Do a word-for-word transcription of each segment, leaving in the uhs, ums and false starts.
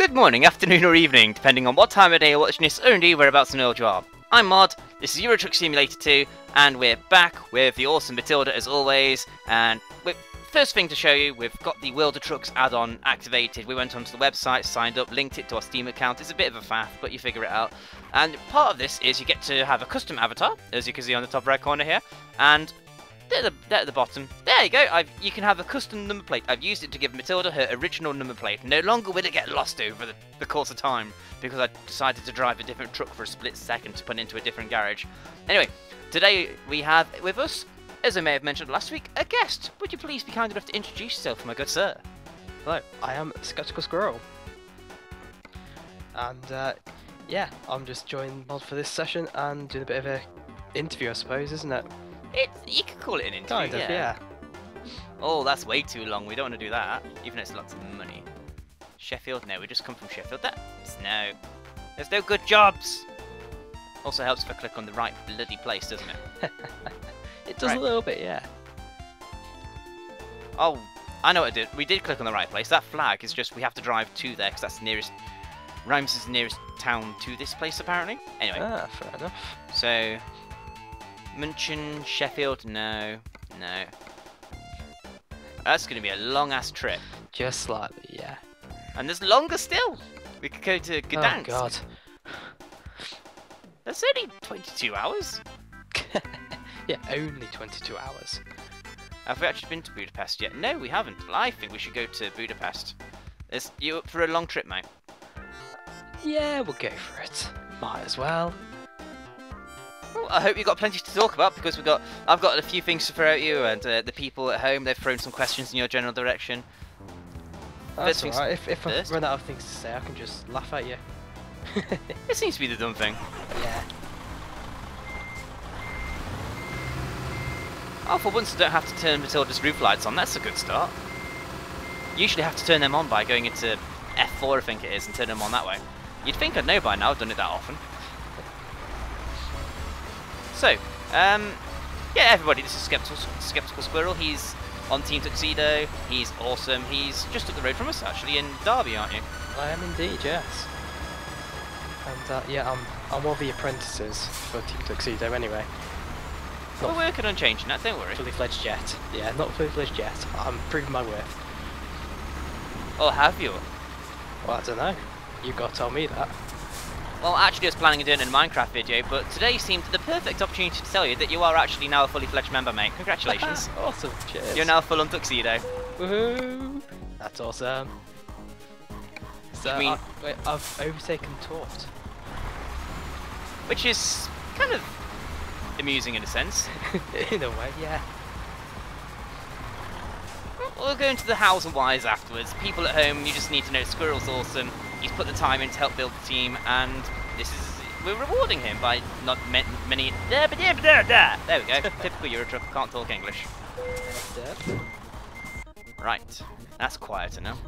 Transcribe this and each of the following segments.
Good morning, afternoon or evening, depending on what time of day you're watching this, or indeed whereabouts in the world you are. I'm Mod, this is Euro Truck Simulator two, and we're back with the awesome Matilda as always, and we first thing to show you, we've got the World of Trucks add-on activated. We went onto the website, signed up, linked it to our Steam account. It's a bit of a faff, but you figure it out. And part of this is you get to have a custom avatar, as you can see on the top right corner here, and there at the, there at the bottom, there you go, I've, you can have a custom number plate. I've used it to give Matilda her original number plate. No longer will it get lost over the, the course of time, because I decided to drive a different truck for a split second to put into a different garage. Anyway, today we have with us, as I may have mentioned last week, a guest. Would you please be kind enough to introduce yourself, my good sir? Hello, I am Skeptical Squirrel. And uh, yeah, I'm just joining Mod for this session and doing a bit of a interview, I suppose, isn't it? It, you could call it an interview, Kind of, yeah. yeah. Oh, that's way too long. We don't want to do that, even though it's lots of money. Sheffield? No, we just come from Sheffield. That's no. There's no good jobs. Also helps if I click on the right bloody place, doesn't it? It does Right. a little bit, yeah. Oh, I know what I did. We did click on the right place. That flag is just we have to drive to there because that's the nearest. Rhymes is the nearest town to this place, apparently. Anyway, Ah, fair enough. so Munchen, Sheffield, no, no. That's going to be a long ass trip, Just slightly, yeah. and there's longer still. We could go to Gdansk. Oh god. That's only twenty-two hours. Yeah, only twenty-two hours. Have we actually been to Budapest yet? No, we haven't. Well, I think we should go to Budapest. Is you up for a long trip, mate? Yeah, we'll go for it. Might as well. Well, I hope you've got plenty to talk about because we've got. I've got a few things to throw at you, and uh, the people at home they've thrown some questions in your general direction. That's things alright. If, if I first. run out of things to say, I can just laugh at you. It seems to be the dumb thing. Yeah. Oh, for once I don't have to turn Matilda's roof lights on. That's a good start. Usually have to turn them on by going into F four, I think it is, and turn them on that way. You'd think I'd know by now. I've done it that often. So, um, yeah, everybody, this is Skeptical, Skeptical Squirrel. He's on Team Tuxedo. He's awesome. He's just up the road from us, actually, in Derby, aren't you? I am indeed, yes. And uh, yeah, I'm I'm one of the apprentices for Team Tuxedo anyway. We're working on changing that, don't worry. Fully fledged yet. Yeah, not fully fledged yet. I'm proving my worth. Or have you? Well, I don't know. You got to tell me that. Well, actually, I was planning on doing a Minecraft video, but today seemed the perfect opportunity to tell you that you are actually now a fully fledged member, mate. Congratulations. Awesome. Cheers. You're now full on Tuxedo. Woohoo! That's awesome. So, You mean- I, wait, I've overtaken Tort. Which is kind of amusing in a sense. In a way, yeah. We'll go into the hows and whys afterwards. People at home, you just need to know Squirrel's awesome. He's put the time in to help build the team, and this is we're rewarding him by not ma many. There we go. Typical Euro Truck. Can't talk English. Right, that's quieter now.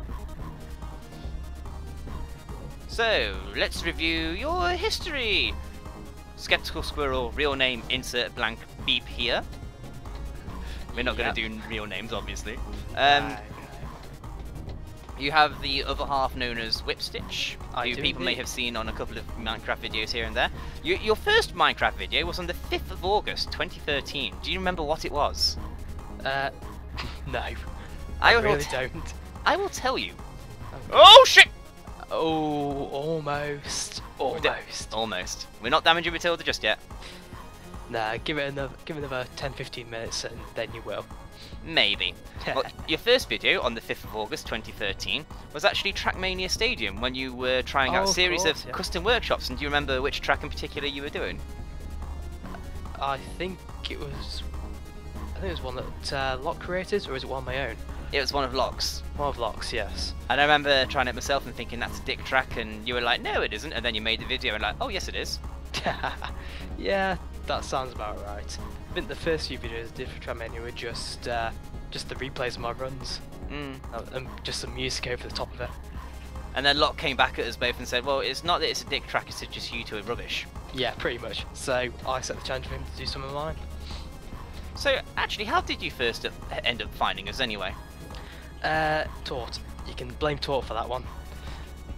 So let's review your history. Skeptical Squirrel, real name, insert blank beep here. We're not Yep. going to do real names, obviously. Um, Right. You have the other half known as Whipstitch, I who do people may indeed. have seen on a couple of Minecraft videos here and there. You, your first Minecraft video was on the fifth of August twenty thirteen. Do you remember what it was? Uh, no. I, I will really t- don't. I will tell you. Oh shit! Oh, almost. Almost. Almost. We're not damaging Matilda just yet. Nah, give it another, give it another ten fifteen minutes and then you will. Maybe. Well, your first video on the fifth of August twenty thirteen was actually Trackmania Stadium when you were trying out Oh, a of series course, of yeah. custom workshops. And do you remember which track in particular you were doing? I think it was. I think it was one that uh, Lock created, or is it one of my own? It was one of Locke's. One of Lock's, yes. And I remember trying it myself and thinking that's a dick track, and you were like, no, it isn't. And then you made the video and like, oh, yes, it is. Yeah, that sounds about right. I think the first few videos I did for Trackmania were just uh, just the replays of my runs, Mm. uh, and just some music over the top of it. And then Locke came back at us both and said, well, it's not that it's a dick track, it's just you two are rubbish. Yeah, pretty much. So I set the challenge for him to do some of mine. So, actually, how did you first end up finding us anyway? Uh, Tort. You can blame Tort for that one.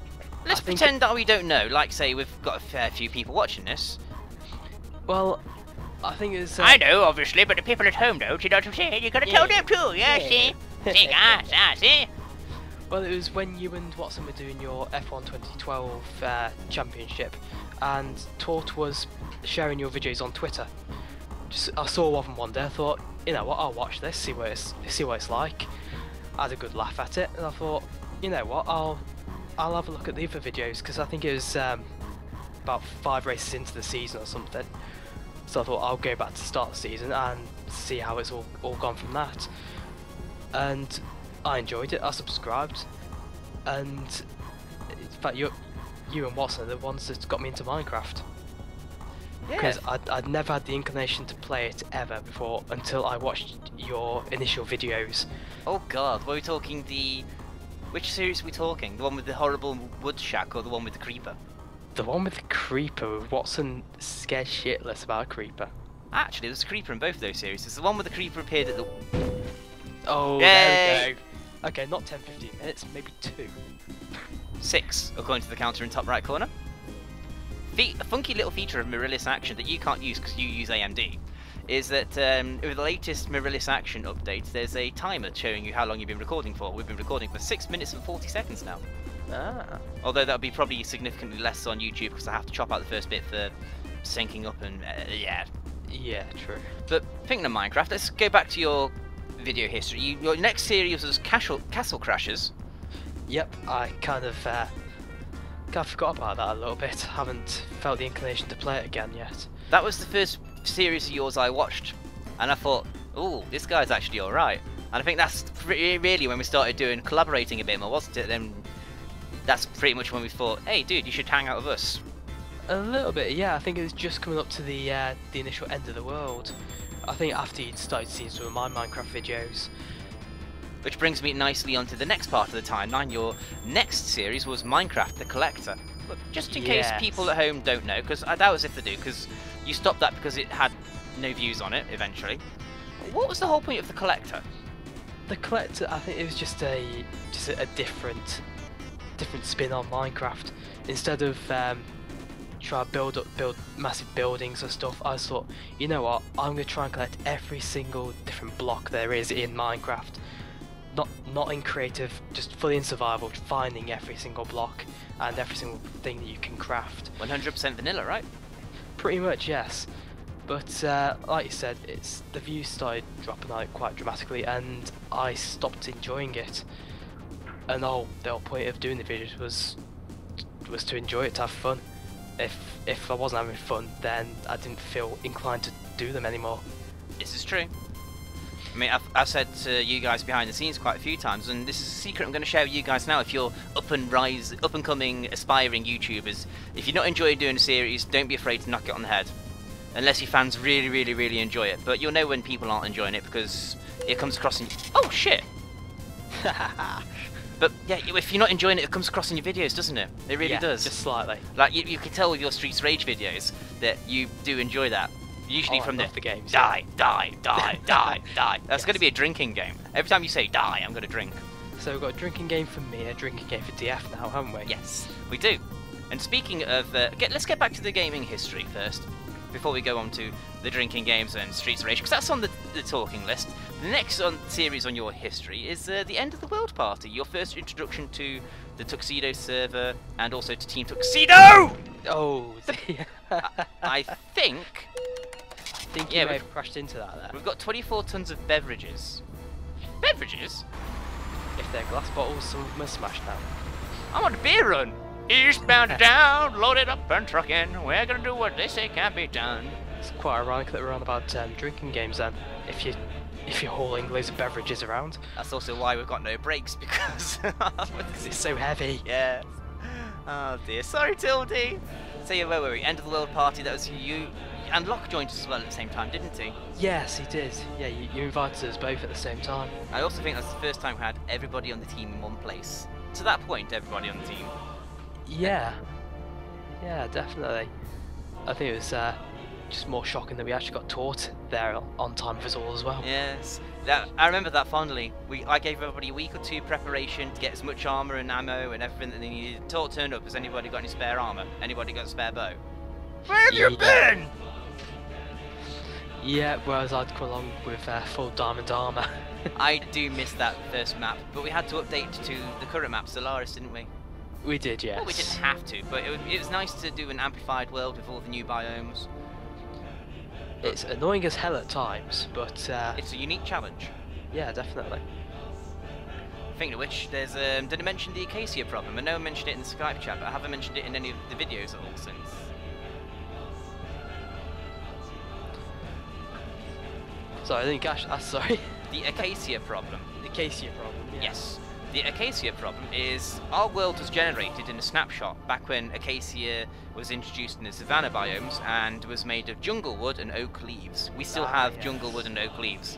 let's I think pretend that we don't know. Like, say, we've got a fair few people watching this. Well, I think it's. Uh, I know, obviously, but the people at home don't. You know what I'm saying? You gotta Yeah. tell them too. Yeah, Yeah. see, see, guys, ah, see. Well, it was when you and Watson were doing your F one twenty twelve uh, championship, and Tort was sharing your videos on Twitter. Just, I saw one of them one day. I thought, you know what, I'll watch this, see what it's see what it's like. I had a good laugh at it, and I thought, you know what, I'll I'll have a look at the other videos, because I think it was um, about five races into the season or something. So I thought I'll go back to the start of the season and see how it's all all gone from that. And I enjoyed it. I subscribed, and in fact, you, you and Watson are the ones that got me into Minecraft. Because Yeah. I'd, I'd never had the inclination to play it ever before until I watched your initial videos. Oh God, were we talking the? Which series are we talking? The one with the horrible wood shack or the one with the creeper? The one with the creeper, with Watson scared shitless about a creeper. Actually, there's a creeper in both of those series. It's the one where the creeper appeared at the. Oh, Yay! there we go. Okay, not ten fifteen minutes, maybe two. Six, according to the counter in top right corner. Fe a funky little feature of mirrorless action that you can't use because you use A M D is that um, with the latest mirrorless action update, there's a timer showing you how long you've been recording for. We've been recording for six minutes and forty seconds now. Ah. Although that would be probably significantly less on YouTube because I have to chop out the first bit for syncing up and uh, yeah. Yeah, true. But thinking of Minecraft, let's go back to your video history. You, your next series was Castle, Castle Crashers. Yep, I kind of uh, kind of forgot about that a little bit. Haven't felt the inclination to play it again yet. That was the first series of yours I watched, and I thought, oh, this guy's actually alright. And I think that's pretty, really when we started doing collaborating a bit more, wasn't it? Then that's pretty much when we thought, hey, dude, you should hang out with us. A little bit, yeah. I think it was just coming up to the uh, the initial end of the world. I think after you'd started seeing some of my Minecraft videos. Which brings me nicely onto the next part of the timeline. Your next series was Minecraft the Collector. But just in Yes. case people at home don't know, because I doubt as if they do, because you stopped that because it had no views on it eventually. What was the whole point of the Collector? The Collector, I think it was just a just a, a different different spin on Minecraft. Instead of um, try to build up build massive buildings and stuff, I just thought, you know what, I'm gonna try and collect every single different block there is in Minecraft. Not not in creative, just fully in survival, finding every single block and every single thing that you can craft. one hundred percent vanilla, right? Pretty much, yes. But uh, like you said, it's the views started dropping out quite dramatically, and I stopped enjoying it. And the whole the whole point of doing the videos was was to enjoy it, to have fun. If if I wasn't having fun, then I didn't feel inclined to do them anymore. This is true. I mean, I've, I've said to you guys behind the scenes quite a few times, and this is a secret I'm going to share with you guys now. If you're up and rise, up and coming, aspiring YouTubers, if you're not enjoying doing a series, don't be afraid to knock it on the head. Unless your fans really, really, really enjoy it. But you'll know when people aren't enjoying it because it comes across in. Oh shit! But yeah, if you're not enjoying it, it comes across in your videos, doesn't it? It really Yeah, does. just slightly. Like you, you can tell with your Streets Rage videos that you do enjoy that. Usually Oh, I from the, love the games, die, die, die, die, die. That's Yes. going to be a drinking game. Every time you say die, I'm going to drink. So we've got a drinking game for me, a drinking game for D F now, haven't we? Yes, we do. And speaking of, uh, get, let's get back to the gaming history first, before we go on to the drinking games and Streets Rage, because that's on the, the talking list. The next on series on your history is uh, the End of the World Party, your first introduction to the Tuxedo server and also to Team Tuxedo. Oh, I, I think. I think Yeah, you may we've- have crashed into that there. We've got twenty-four tons of beverages. Beverages? If they're glass bottles, some of them are smashed now. I'm on a beer run. Eastbound to town, loaded up and trucking. We're gonna do what they say can't be done. It's quite ironic that we're on about um, drinking games then. If you if you're hauling loads of beverages around, That's also why we've got no brakes because. because it's so heavy. Yeah. Oh dear. Sorry, Tildy. So yeah, where were we? End of the World Party. That was you. And Locke joined us as well at the same time, didn't he? Yes, he did. Yeah, you, you invited us both at the same time. I also think that's the first time we had everybody on the team in one place. To that point, everybody on the team. Yeah. Yeah, definitely. I think it was uh, just more shocking that we actually got taught there on time with us all as well. Yes, that, I remember that fondly. We, I gave everybody a week or two preparation to get as much armour and ammo and everything that they needed. Talk turned up. Has anybody got any spare armour? Anybody got a spare bow? Where have yeah. you been? Yeah, whereas I'd come along with uh, full diamond armour. I do miss that first map, but we had to update to the current map, Solaris, didn't we? We did, yes. Well, we didn't have to, but it, it was nice to do an amplified world with all the new biomes. It's annoying as hell at times, but uh, it's a unique challenge. Yeah, definitely. Thinking of which, there's um, did I mention the Acacia problem? I know I mentioned it in the Skype chat, but I haven't mentioned it in any of the videos at all since. Sorry, I didn't catch that. Sorry. The Acacia problem. The Acacia problem. Yeah. Yes. The Acacia problem is our world was generated in a snapshot back when Acacia was introduced in the savanna biomes and was made of jungle wood and oak leaves. We still Ah, have yes. jungle wood and oak leaves.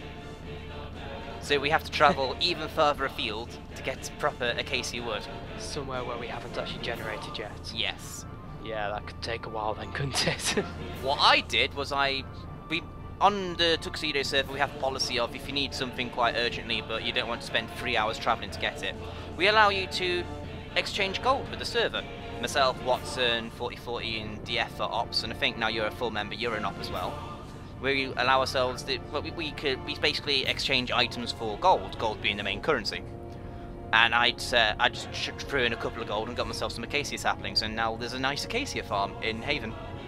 So we have to travel even further afield to get proper Acacia wood. Somewhere where we haven't actually generated yet. Yes. Yeah, that could take a while then, couldn't it? What I did was I... we on the Tuxedo server we have a policy of if you need something quite urgently but you don't want to spend three hours travelling to get it, we allow you to exchange gold with the server. Myself, Watson, forty forty and D F are ops, and I think now you're a full member, you're an op as well. We allow ourselves to, well, we, we could we basically exchange items for gold, gold being the main currency. And I'd uh, I just threw in a couple of gold and got myself some acacia saplings, and now there's a nice acacia farm in Haven.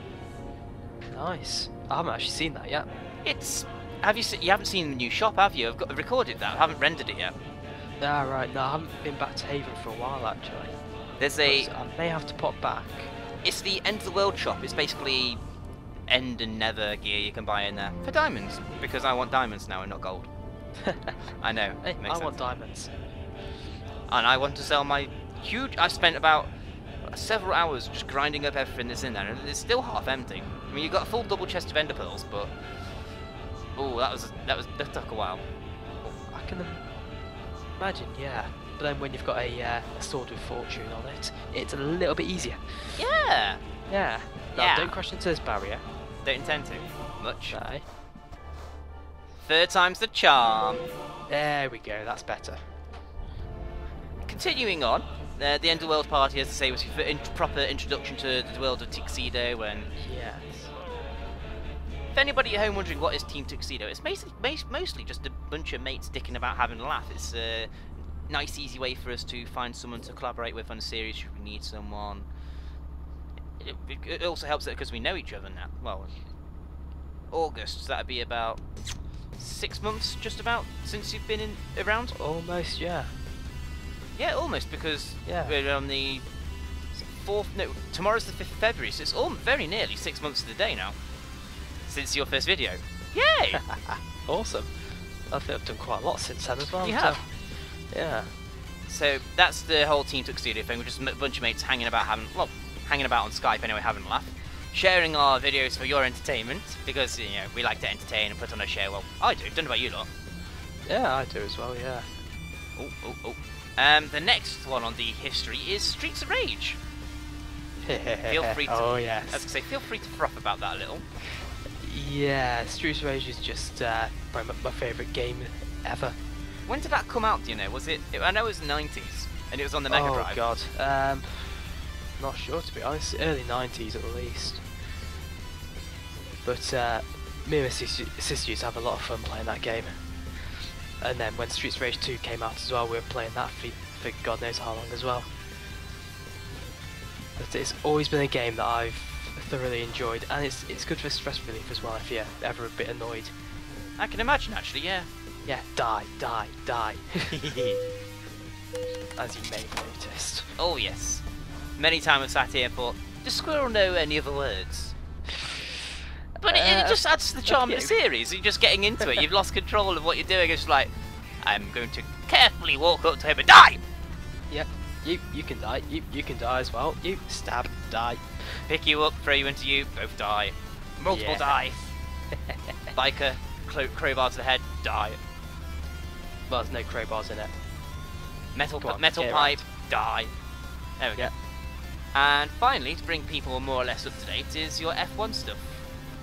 Nice. I haven't actually seen that yet. It's have you se you haven't seen the new shop, have you? I've got recorded that. I haven't rendered it yet. Ah, right. No, I haven't been back to Haven for a while actually. There's a. I may have to pop back. It's the end of the world shop. It's basically end and nether gear you can buy in there for diamonds, because I want diamonds now and not gold. I know. Hey, Makes I sense. want diamonds. And I want to sell my huge. I've spent about several hours just grinding up everything that's in there, and it's still half empty. I mean, you've got a full double chest of ender pearls, but oh, that was that was that took a while. I can imagine, yeah. But then when you've got a, uh, a sword with fortune on it, it's a little bit easier. Yeah. Yeah. No, Yeah. don't crash into this barrier. Don't intend to much. Aye. Third time's the charm. There we go. That's better. Continuing on, uh, the End of the World party, as I say, was your in proper introduction to the world of Tuxedo. And Yes. if anybody at home wondering what is Team Tuxedo, it's basically, mostly just a bunch of mates dicking about having a laugh. It's a nice, easy way for us to find someone to collaborate with on a series should we need someone. It, it also helps that because we know each other now. Well, August, so that'd be about six months, just about, since you've been in around. Almost, yeah. Yeah, almost, because Yeah. we're on the fourth. No, tomorrow's the fifth of February, so it's all very nearly six months to the day now since your first video. Yay! Awesome. I think I've done quite a lot since then as well. You so- have. Yeah. So that's the whole Team Tuxedo thing. We're just a bunch of mates hanging about, having well, hanging about on Skype anyway, having a laugh, sharing our videos for your entertainment because you know we like to entertain and put on a show. Well, I do. Don't know about you lot. Yeah, I do as well, yeah. Oh, oh, oh. Um, the next one on the history is Streets of Rage. Feel free to. Oh, As yes. I say, feel free to froth about that a little. Yeah, Streets of Rage is just uh, probably my, my favourite game ever. When did that come out? Do you know? Was it? it I know it was the nineties, and it was on the Mega oh, Drive. God. Um, not sure, to be honest. Early nineties, at least. But uh, me and my sis sister used to have a lot of fun playing that game. And then when Streets of Rage two came out as well, we were playing that for, for God knows how long as well. But it's always been a game that I've thoroughly enjoyed, and it's it's good for stress relief as well if you're ever a bit annoyed. I can imagine, actually. Yeah. Yeah, die, die, die. As you may have noticed. Oh yes. Many times I've sat here and thought, does Squirrel know any other words? But it, it Uh, just adds to the charm of the okay. series. You're just getting into it. You've lost control of what you're doing. It's just like, I'm going to carefully walk up to him and die. Yep, you you can die. You you can die as well. You stab, die. Pick you up, throw you into you, both die. Multiple Yeah. die. Biker, clo crowbar to the head, die. Well, there's no crowbars in it. Metal, Go on, metal get it pipe, die. There we Yeah. go. And finally, to bring people more or less up to date, is your F one stuff.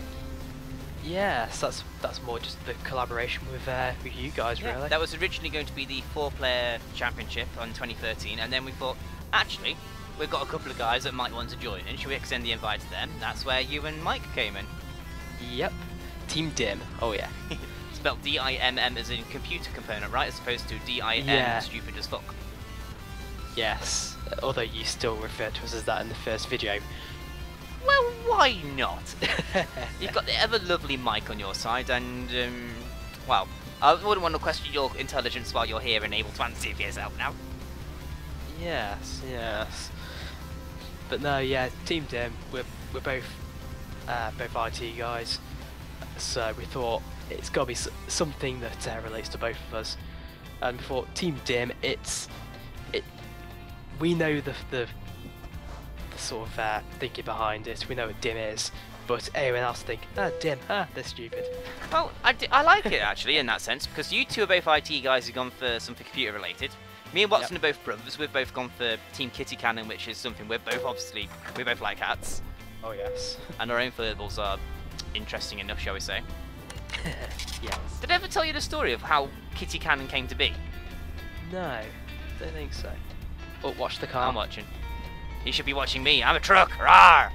Yes, that's that's more just the collaboration with uh, with you guys, Yeah, really. that was originally going to be the four-player championship on twenty thirteen, and then we thought, actually, we've got a couple of guys that might want to join in. Should we extend the invite to them? That's where you and Mike came in. Yep. Team Dim. Oh yeah. Spelled D I M M as in computer component, right? As opposed to D I M, Yeah. stupid as fuck. Yes. Although you still refer to us as that in the first video. Well, why not? You've got the ever lovely Mike on your side, and, um, well, I wouldn't want to question your intelligence while you're here and able to answer for yourself now. Yes, yes. But no, yeah, Team Dim, we're we're both uh, both I T guys, so we thought it's got to be s something that uh, relates to both of us. And we thought Team Dim, it's it. We know the the, the sort of uh, thinking behind it. We know what Dim is, but anyone else think, ah, Dim, ah, they're stupid. Well, I, d I like it actually in that sense, because you two are both I T guys who've gone for something computer related. Me and Watson Yep. are both brothers. We've both gone for Team Kitty Cannon, which is something we're both obviously we both like cats, Oh yes. and our own furballs are interesting enough, shall we say? Yes. Did I ever tell you the story of how Kitty Cannon came to be? No, don't think so. But watch the car. I'm watching. You should be watching me. I'm a truck. Rawr!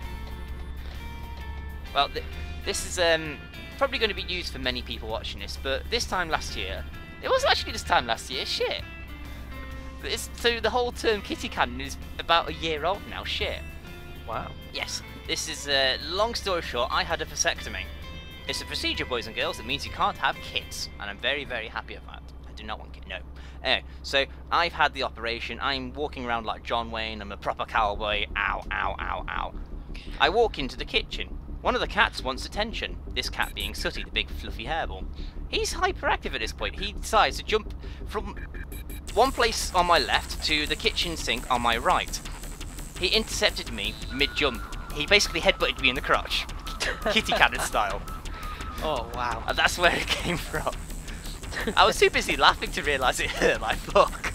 Well, th this is um, probably going to be used for many people watching this, but this time last year, it was actually this time last year. Shit. It's, so the whole term Kitty Cannon is about a year old now. Shit. Wow. Yes. This is uh, long story short. I had a vasectomy. It's a procedure, boys and girls. It means you can't have kids, and I'm very, very happy of that. I do not want kids. No. Anyway, so I've had the operation. I'm walking around like John Wayne. I'm a proper cowboy. Ow, ow, ow, ow. I walk into the kitchen. One of the cats wants attention. This cat being Sooty, the big fluffy hairball. He's hyperactive at this point. He decides to jump from one place on my left to the kitchen sink on my right. He intercepted me mid-jump. He basically headbutted me in the crotch. Kitty Cannon style. Oh wow. And that's where it came from. I was too busy laughing to realise it hurt like fuck.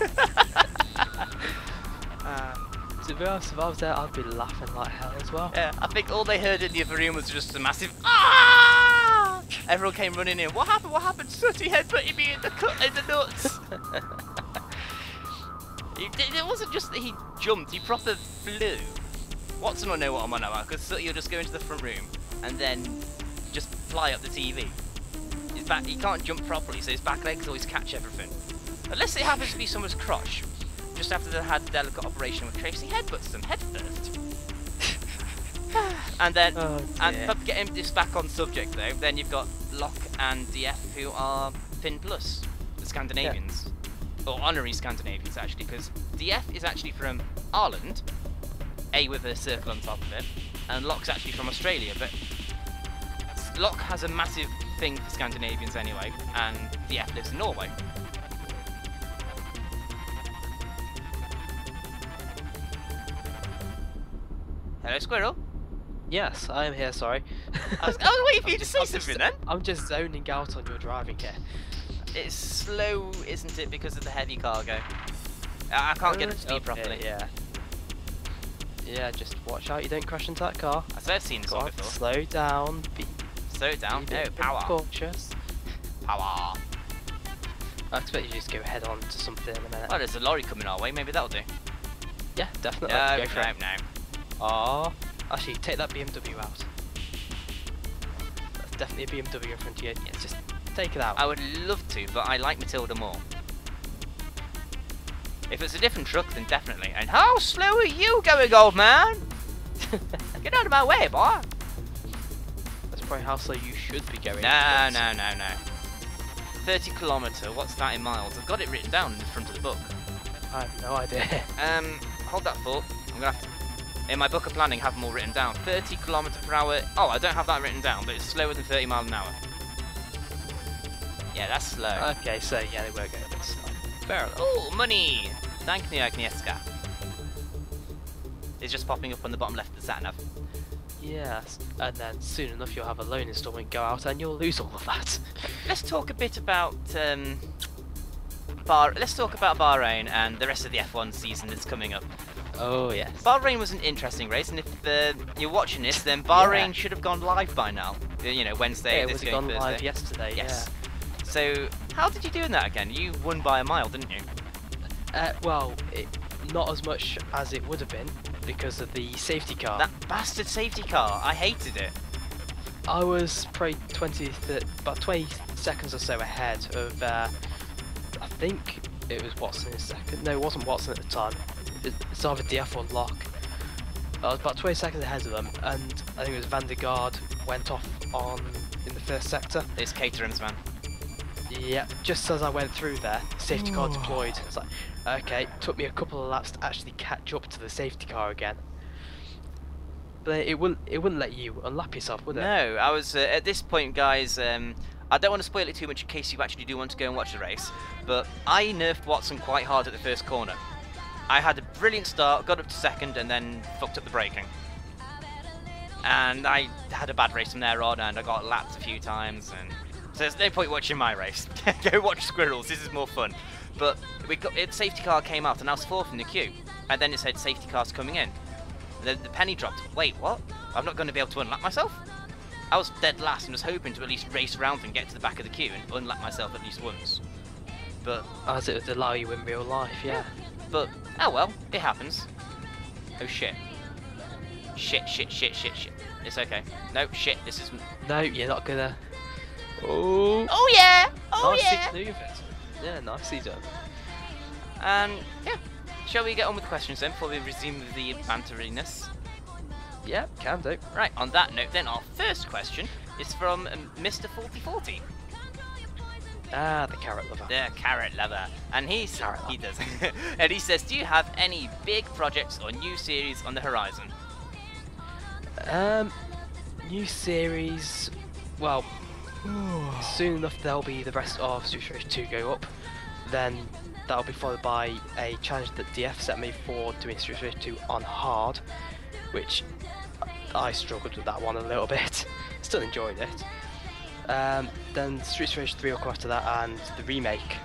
Uh, to be honest, if I was there, I'd be laughing like hell as well. Yeah, I think all they heard in the other room was just a massive ah! Everyone came running in. What happened? What happened? Sooty headbutted me in the cut in the nuts. it, it wasn't just that he jumped; he proper flew. Watson will know what I'm on about, because Sooty will just go into the front room and then just fly up the T V. His back, he can't jump properly, so his back legs always catch everything. Unless it happens to be someone's crotch. Just after they had a delicate operation with Tracy, headbutts them head first. And then, Oh, and dear. to get him this back on subject though, then you've got Locke and D F, who are Finn Plus, the Scandinavians. Or honorary Scandinavians actually, because D F is actually from Ireland, A with a circle on top of it, and Locke's actually from Australia, but Locke has a massive thing for Scandinavians anyway, and D F lives in Norway. Hello, Squirrel. Yes, I am here, sorry. I was, I was waiting for you to say I'm something just, then. I'm just zoning out on your driving here. It's slow, isn't it, because of the heavy cargo? I, I can't get up to speed Okay, properly. Yeah. Yeah, just watch out you don't crash into that car. I've never seen this Go one on, before. slow down, be, Slow it down. be a No, bit power. cautious. Power. I expect you to just go head on to something in a minute. Oh, there's a lorry coming our way. Maybe that'll do. Yeah, definitely. No, go for no, it. no. Aw. Actually, take that B M W out. That's definitely a B M W in front of you. Yeah, just take it out. I would love to, but I like Matilda more. If it's a different truck, then definitely. And how slow are you going, old man? Get out of my way, boy. That's probably how slow you should be going. No, no, no, no. thirty kilometre, what's that in miles? I've got it written down in the front of the book. I have no idea. Um, hold that thought. I'm gonna have to, in my book of planning, have them all written down. thirty kilometre per hour. Oh, I don't have that written down, but it's slower than thirty miles an hour. Yeah, that's slow. Okay, so yeah, they were going a bit slow. Fair enough. Oh, money! Thank you, Agnieszka. It's just popping up on the bottom left of the sat nav. Yes, and then soon enough you'll have a loan instalment go out and you'll lose all of that. Let's talk a bit about um, Bar. Let's talk about Bahrain and the rest of the F one season that's coming up. Oh yes. Bahrain was an interesting race, and if uh, you're watching this, then Bahrain Yeah. should have gone live by now. You know, Wednesday. Yeah, it this was going gone live Thursday. yesterday. Yes. Yeah. So, how did you do in that again? You won by a mile, didn't you? Uh, well, it, not as much as it would have been because of the safety car. That bastard safety car. I hated it. I was probably twenty, about twenty seconds or so ahead of, uh, I think it was Watson in second. No, it wasn't Watson at the time. It's either D F or Locke. I was about twenty seconds ahead of them, and I think it was Vandergaard went off on in the first sector. It's Caterham's, man. Yeah, just as I went through there, safety car deployed. It's like, okay, took me a couple of laps to actually catch up to the safety car again. But it wouldn't, it wouldn't let you unlap yourself, would it? No, I was uh, at this point, guys. Um, I don't want to spoil it too much in case you actually do want to go and watch the race, but I nerfed Watson quite hard at the first corner. I had a brilliant start, got up to second, and then fucked up the braking. And I had a bad race from there on, and I got lapped a few times, and so there's no point watching my race. Go watch Squirrels, this is more fun. But we got, it, safety car came out, and I was fourth in the queue, and then it said safety car's coming in. And then the penny dropped. Wait, what? I'm not going to be able to unlap myself? I was dead last and was hoping to at least race around and get to the back of the queue and unlap myself at least once. But as it would allow you in real life, yeah. But, oh well, it happens. Oh shit. Shit, shit, shit, shit, shit. It's okay. No, shit, this is... No, you're not gonna... Oh, Oh yeah! Oh nicely yeah! maneuvered. Yeah, nicely done. And, yeah. Shall we get on with the questions then, before we resume with the banteriness? Yeah, can do. Right, on that note then, our first question is from um, Mister forty forty. Ah, the carrot lover. The carrot lover. And he's... Carrot he does. And he says, do you have any big projects or new series on the horizon? Um, new series. Well, soon enough there'll be the rest of Street Race two go up. Then that'll be followed by a challenge that D F set me for doing Street Race two on hard, which I struggled with that one a little bit. Still enjoyed it. Um, then Street Race three will come after that, and the remake.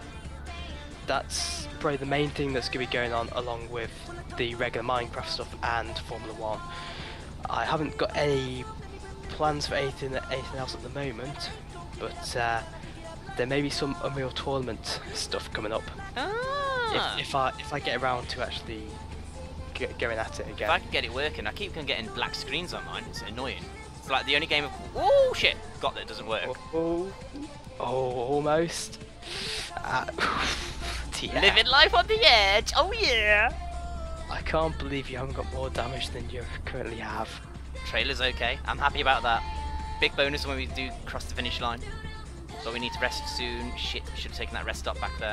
That's probably the main thing that's going to be going on, along with the regular Minecraft stuff and Formula One. I haven't got any plans for anything, anything else at the moment, but uh, there may be some Unreal Tournament stuff coming up. Ah. If, if I if I get around to actually get going at it again. If I can get it working, I keep on getting black screens on mine. It's annoying. It's like the only game of... Oh shit! Got that, it doesn't work. Oh, oh, almost. Uh, yeah. Living life on the edge. Oh yeah. I can't believe you haven't got more damage than you currently have. Trailer's okay. I'm happy about that. Big bonus when we do cross the finish line. But we need to rest soon. Shit, should have taken that rest stop back there.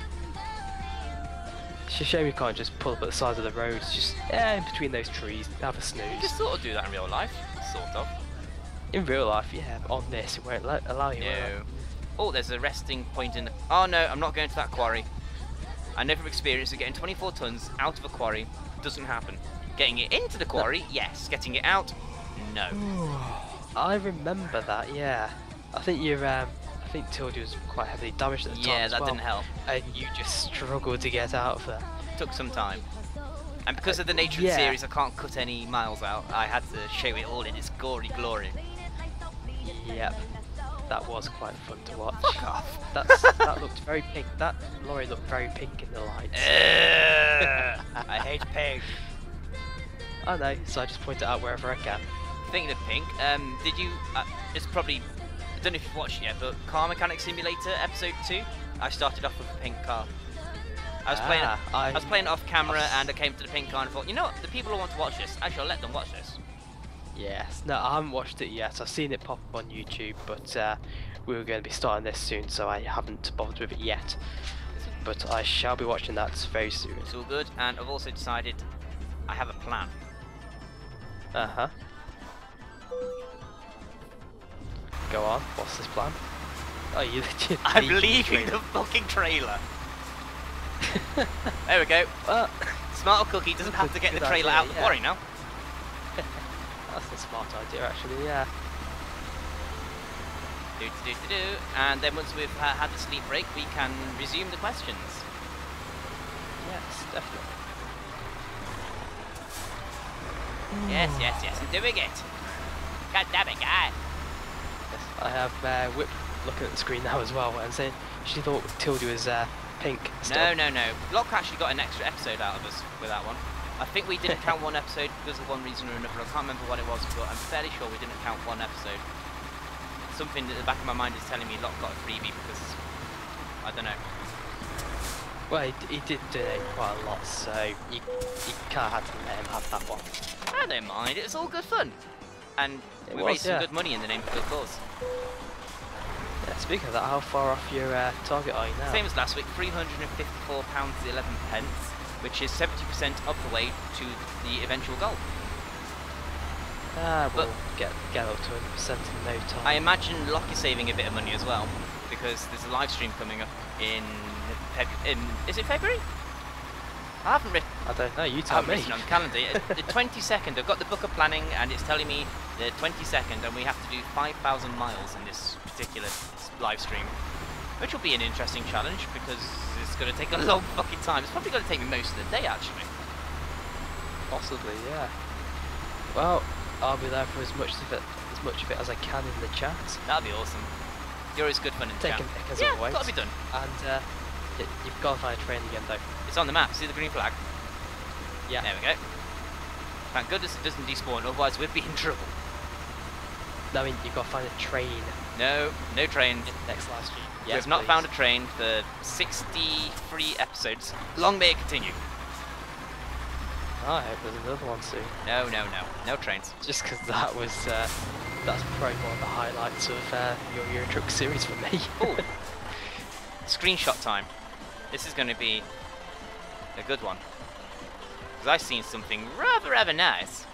It's a shame you can't just pull up at the side of the road. It's just yeah, in between those trees, have a snooze. You can sort of do that in real life. Sort of. In real life, yeah. But on this, it won't let, allow you. No. Oh, there's a resting point in the... Oh no, I'm not going to that quarry. I never experienced it. Getting twenty-four tons out of a quarry doesn't happen. Getting it into the quarry, no. Yes. Getting it out, no. I remember that, yeah. I think you're... Um, I think Tildy was quite heavily damaged at the time. Yeah, as that well, didn't help. And you just struggled to get out of there. Took some time. And because of the nature yeah. of the series, I can't cut any miles out. I had to show it all in its gory glory. Yep. That was quite fun to watch. Fuck off. That's, that looked very pink. That lorry looked very pink in the lights. I hate pink. I know, so I just point it out wherever I can. Thinking of pink, um, did you? Uh, it's probably. I don't know if you've watched it yet, but Car Mechanic Simulator Episode Two. I started off with a pink car. I was ah, playing. I, I was playing it off camera, and I came to the pink car and thought, you know what? The people who want to watch this, I shall let them watch this. Yes. No, I haven't watched it yet. I've seen it pop up on YouTube, but uh, we were going to be starting this soon, so I haven't bothered with it yet. But I shall be watching that very soon. It's all good, and I've also decided I have a plan. Uh huh. Go on. What's this plan? Oh, you legit. I'm leaving the fucking trailer. There we go. Well, Smart Cookie doesn't have to get the trailer idea, out of the yeah. quarry now. That's a smart idea, actually. Yeah. Do, do, do, do, do. And then once we've uh, had the sleep break, we can resume the questions. Yes, definitely. Yes, yes, yes, I'm doing it. God damn it, guy. Yes, I have uh, Whip looking at the screen now as well and saying she thought Tildy was uh, pink. Still. No, no, no. Block actually got an extra episode out of us with that one. I think we didn't count one episode because of one reason or another. I can't remember what it was, but I'm fairly sure we didn't count one episode. Something at the back of my mind is telling me Locke got a freebie because I don't know. Well, he, he did donate quite a lot, so you, you can't have to let him have that one. I don't mind. It's all good fun, and It we was, raised some yeah. good money in the name of good cause. Yeah, speaking of that, how far off your uh, target are you now? Same as last week, three hundred and fifty-four pounds eleven pence, which is seventy percent of the way to the eventual goal. Ah, we'll But- get get up to one hundred percent in no time. I imagine Locke is saving a bit of money as well, because there's a live stream coming up in February. In, is it February? I haven't written. I don't know. You I tell haven't me. written on the calendar. Uh, the twenty-second. I've got the book of planning, and it's telling me the twenty-second, and we have to do five thousand miles in this particular live stream, which will be an interesting challenge because it's going to take a long fucking time. It's probably going to take me most of the day, actually. Possibly, yeah. Well, I'll be there for as much of it as much of it as I can in the chat. That'd be awesome. You're always good fun in the Taking chat. pick as Yeah, always. gotta be done. And uh, y you've got to find a train again, though. It's on the map. See the green flag? Yeah. There we go. Thank goodness it doesn't despawn, otherwise we'd be in trouble. No, I mean, you've got to find a train No, no trains. in the next live stream. We've not found a train for sixty-three episodes. Long may it continue. I hope there's another one soon. No, no, no. No trains. Just because that was, uh, that's probably one of the highlights of uh, your Euro Truck series for me. Ooh. Screenshot time. This is going to be a good one. Because I've seen something rather, rather nice.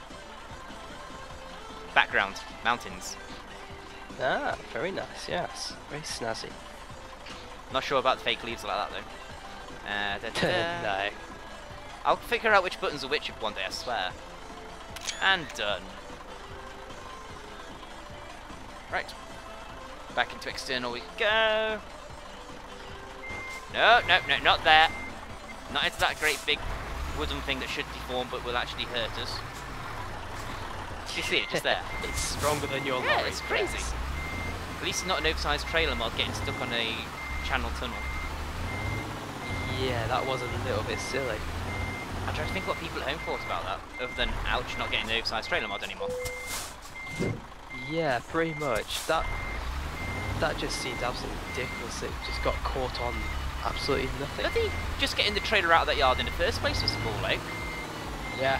Background. Mountains. Ah, very nice, yes. Very snazzy. Not sure about the fake leaves like that though. Uh, da, da, da. No. I'll figure out which buttons are which one day, I swear. And done. Right. Back into external we go. No, no, no, not there. Not into that great big wooden thing that should deform but will actually hurt us. Do you see it just there? It's stronger than your Yeah, lorry. it's crazy. yes. At least it's not an oversized trailer mod getting stuck on a channel tunnel. Yeah, that was a little bit silly. I'm trying to think what people at home thought about that, other than ouch, not getting the oversized trailer mod anymore. Yeah, pretty much. That that just seemed absolutely ridiculous. It just got caught on absolutely nothing. I think just getting the trailer out of that yard in the first place was a ball ache. Yeah.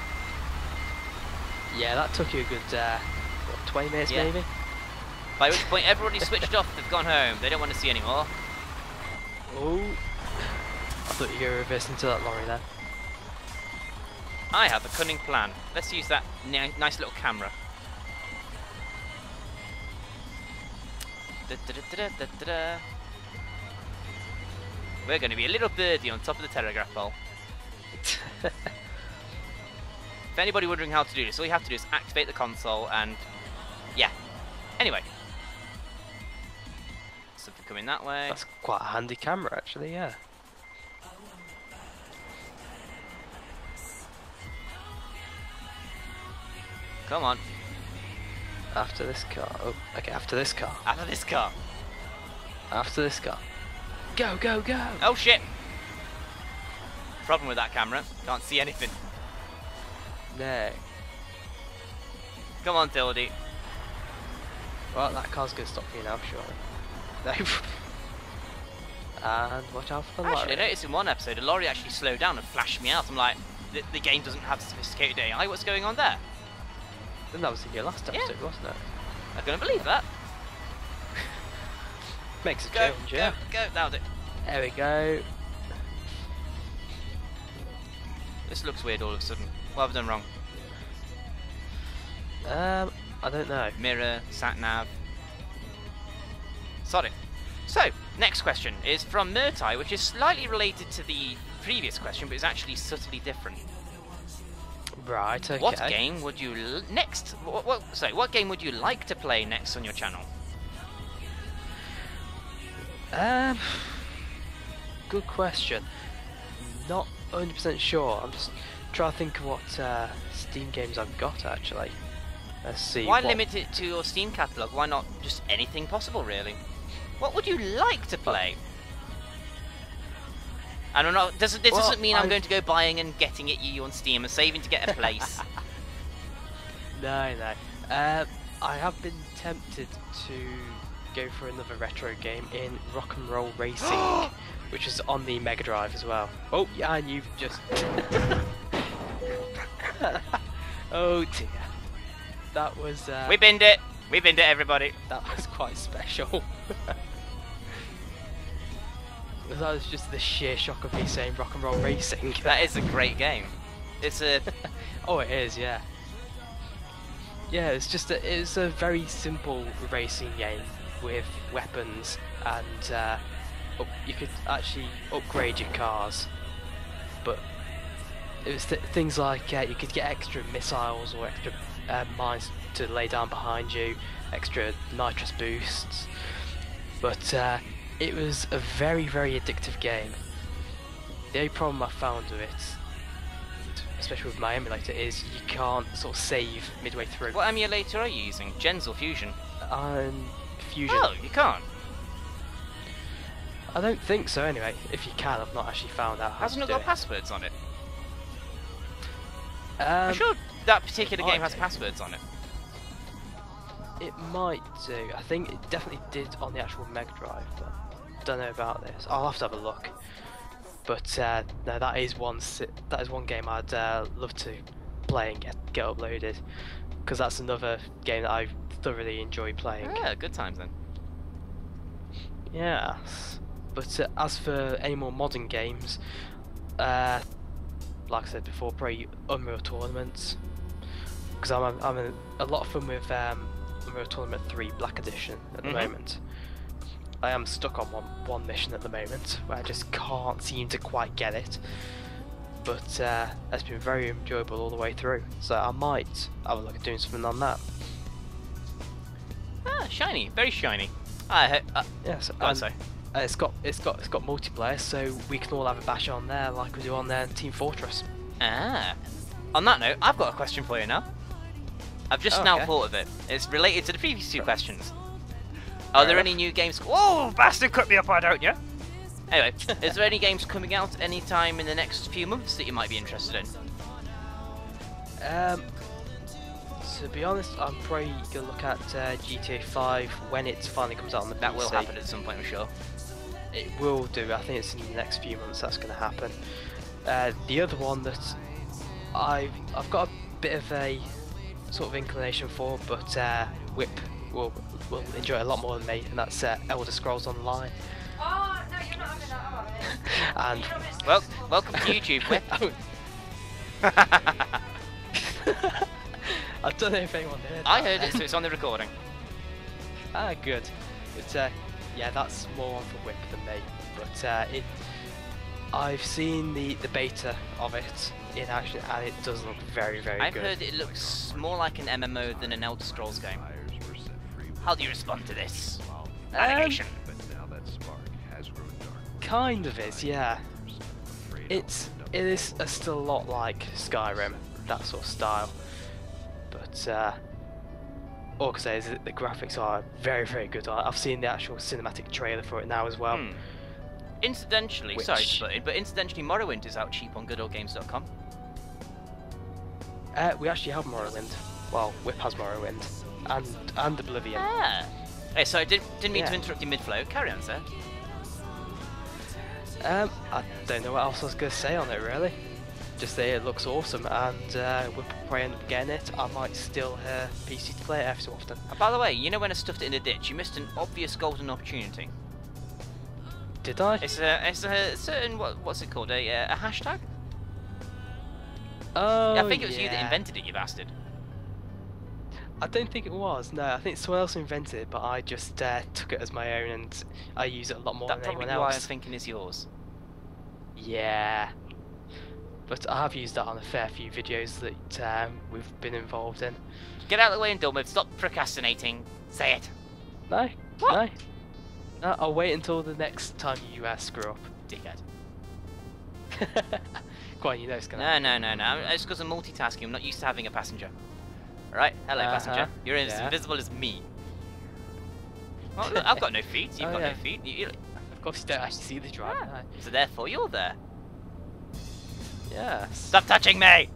Yeah, that took you a good, uh, what, twenty minutes Yeah. maybe? By which point everybody switched off, they've gone home, they don't want to see anymore. Oh. I thought you were going to reverse into that lorry then. I have a cunning plan. Let's use that ni nice little camera. Da, da, da, da, da, da, da. We're going to be a little birdie on top of the telegraph pole. If anybody wondering how to do this, all you have to do is activate the console and yeah. Anyway. Something coming that way. That's quite a handy camera actually, yeah. Come on. After this car. Oh, okay, after this car. After this car. After this car. Go, go, go! Oh shit! Problem with that camera. Can't see anything. No. Come on, Tildy. Well, that car's going to stop you now, surely. No. And watch out for the lorry. Actually, I noticed in one episode, a lorry actually slowed down and flashed me out. I'm like, the, the game doesn't have sophisticated A I. What's going on there? And that was in your last Yeah. episode, wasn't it? I couldn't believe that. Makes a Go, change, go, yeah. go. That was it. There we go. This looks weird all of a sudden. What have I done wrong? Um, I don't know. Mirror, sat nav. Sorry. So, next question is from Murtai, which is slightly related to the previous question, but is actually subtly different. Right, okay. What game would you l next? What, what, sorry, what game would you like to play next on your channel? Um, good question. Not one hundred percent sure. I'm just trying to think of what uh, Steam games I've got actually. Let's see. Why what... limit it to your Steam catalogue? Why not just anything possible, really? What would you like to play? I don't know. Doesn't this Well, doesn't mean I'm I've... going to go buying and getting it you on Steam and saving to get a place. No, no. Uh, I have been tempted to go for another retro game in Rock and Roll Racing, which is on the Mega Drive as well. Oh, yeah, and you've just. Oh dear. That was. Uh... We binned it. We binned it, everybody. That was quite special. That was just the sheer shock of me saying Rock and Roll Racing. That is a great game. It's a. Oh, it is, yeah. Yeah, it's just a, it's a very simple racing game with weapons, and uh, up, you could actually upgrade your cars. But it was th things like uh, you could get extra missiles or extra uh, mines to lay down behind you, extra nitrous boosts. But uh, it was a very, very addictive game. The only problem I found with it, especially with my emulator, is you can't sort of save midway through. What emulator are you using? Gens or Fusion? Um, Fusion. Oh, you can't. I don't think so. Anyway, if you can, I've not actually found out how Hasn't to it do got it. passwords on it? Um, I'm sure that particular might game has do. passwords on it. It might do. I think it definitely did on the actual Mega Drive, but don't know about this. I'll have to have a look. But uh, no, that is one si that is one game I'd uh, love to play and get get uploaded, because that's another game that I thoroughly enjoy playing. Yeah, good times then. Yes. But uh, as for any more modern games, uh, like I said before, probably Unreal Tournaments, because I'm I'm having a lot of fun with um, Unreal Tournament three Black Edition at the Mhm. moment. I am stuck on one one mission at the moment where I just can't seem to quite get it, but uh, it's been very enjoyable all the way through. So I might have a look at doing something on that. Ah, shiny, very shiny. I uh, Yes, go on, and, sorry. uh, it's got it's got it's got multiplayer, so we can all have a bash on there like we do on there Team Fortress. Ah. On that note, I've got a question for you now. I've just Oh, now okay. thought of it. It's related to the previous two questions. Are Fair there enough. any new games? Whoa, bastard, cut me up, why don't you? Anyway, is there any games coming out anytime in the next few months that you might be interested in? Um, to be honest, I'm probably gonna look at uh, G T A five when it finally comes out on the That P C. will happen at some point, I'm sure. It will do. I think it's in the next few months that's going to happen. Uh, the other one that I've I've got a bit of a sort of inclination for, but uh, Whip will will enjoy it a lot more than me, and that's uh, Elder Scrolls Online. Oh, no, you're not having that, are And Well, welcome to YouTube, Whip. I don't know if anyone heard. I that heard it, then. so it's on the recording. Ah, good. But uh, yeah, that's more on for Whip than me. But uh, it, I've seen the the beta of it in action, and it does look very, very I've good. heard it looks more like an M M O than an Elder Scrolls game. How do you respond to this? Allegation. Kind of is, yeah. It's it is uh, still a lot like Skyrim, that sort of style. But uh, all I can say is that the graphics are very, very good. I- I've seen the actual cinematic trailer for it now as well. Hmm. Incidentally, Which- sorry to butt in, but incidentally, Morrowind is out cheap on good old games dot com. Uh, we actually have Morrowind. Well, Whip has Morrowind, and and Oblivion. Ah. Hey, sorry, didn't, didn't mean to Yeah. interrupt you mid-flow. Carry on, sir. Um, I don't know what else I was going to say on it really. Just say it looks awesome, and uh, we'll probably end up getting it. I might still uh, P C to play it every so often. Oh, by the way, you know when I stuffed it in the ditch, you missed an obvious golden opportunity. Did I? It's a, it's a certain, what, what's it called, a, uh, a hashtag? Oh, Yeah, I think it was you that yeah. invented it, you bastard. I don't think it was. No, I think someone else invented it, but I just uh, took it as my own, and I use it a lot more That's than probably anyone why I'm else. thinking is yours. Yeah, but I have used that on a fair few videos that um, we've been involved in. Get out of the way and done with. Stop procrastinating. Say it. No, What? no, no. I'll wait until the next time you uh, screw up. Dickhead. Go on, you know it's gonna. No, no, no, no. It's because I'm multitasking. I'm not used to having a passenger. Alright, hello Uh-huh, passenger. You're as yeah. invisible as me. Well, look, I've got no feet. You've Oh, got yeah. no feet. You, you, Of course you don't actually see the driver. Yeah. no. so therefore, you're there. Yes. Stop touching me!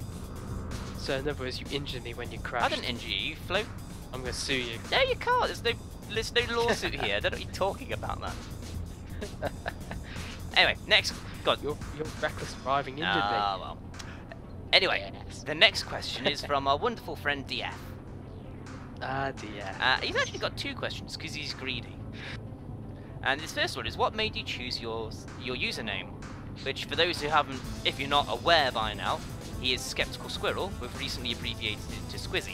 So in other words, you injured me when you I crashed. didn't injure you. You float. I'm going to sue you. No, you can't. There's no, there's no lawsuit here. I don't know what you're talking about that. Anyway, next. God. Your, your reckless driving injured Ah, well. Anyway, Yes. the next question is from our wonderful friend D F. me. Ah dear. Uh, he's actually got two questions because he's greedy. And his first one is, what made you choose your your username? Which, for those who haven't, if you're not aware by now, he is Skeptical Squirrel. We've recently abbreviated it to Squizzy,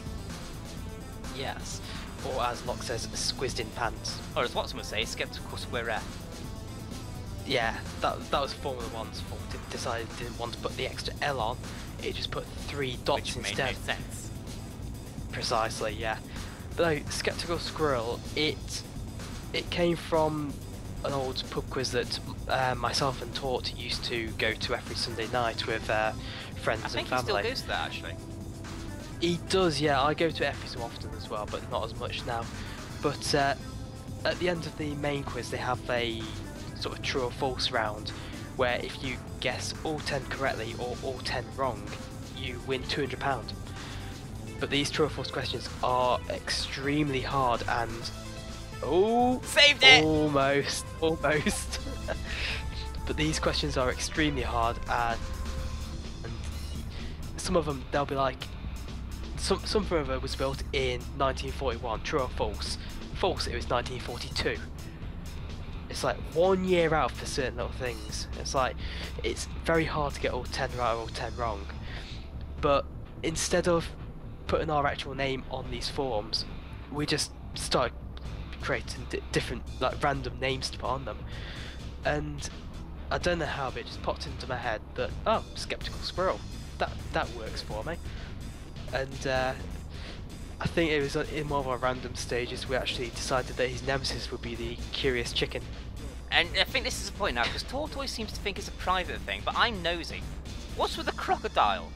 Yes. Or as Locke says, squizzed in pants. or as Watson would say, Skeptical Squirrel. Yeah, that that was Formula One's fault. It decided it didn't want to put the extra L on. It just put three dots Which made instead. no sense. Precisely, yeah. But no, Skeptical Squirrel, it it came from an old pub quiz that uh, myself and Tort used to go to every Sunday night with uh, friends I think and he still family. goes to that actually. He does, yeah. I go to it every so often as well, but not as much now. But uh, at the end of the main quiz, they have a sort of true or false round, where if you guess all ten correctly or all ten wrong, you win two hundred pounds. But these true or false questions are extremely hard and oh, Saved it! almost, almost. But these questions are extremely hard, and, and some of them they'll be like, some some of it was built in nineteen forty-one. True or false? False. It was nineteen forty-two. It's like one year out for certain little things. It's like it's very hard to get all ten right or all ten wrong. But instead of putting our actual name on these forms, we just started creating di different like random names to put on them. And I don't know how, but it just popped into my head that oh, Skeptical Squirrel, that that works for me. And uh, I think it was in one of our random stages we actually decided that his nemesis would be the Curious Chicken. And I think this is the point now, because Tortoise seems to think it's a private thing, but I'm nosy. What's with a crocodile?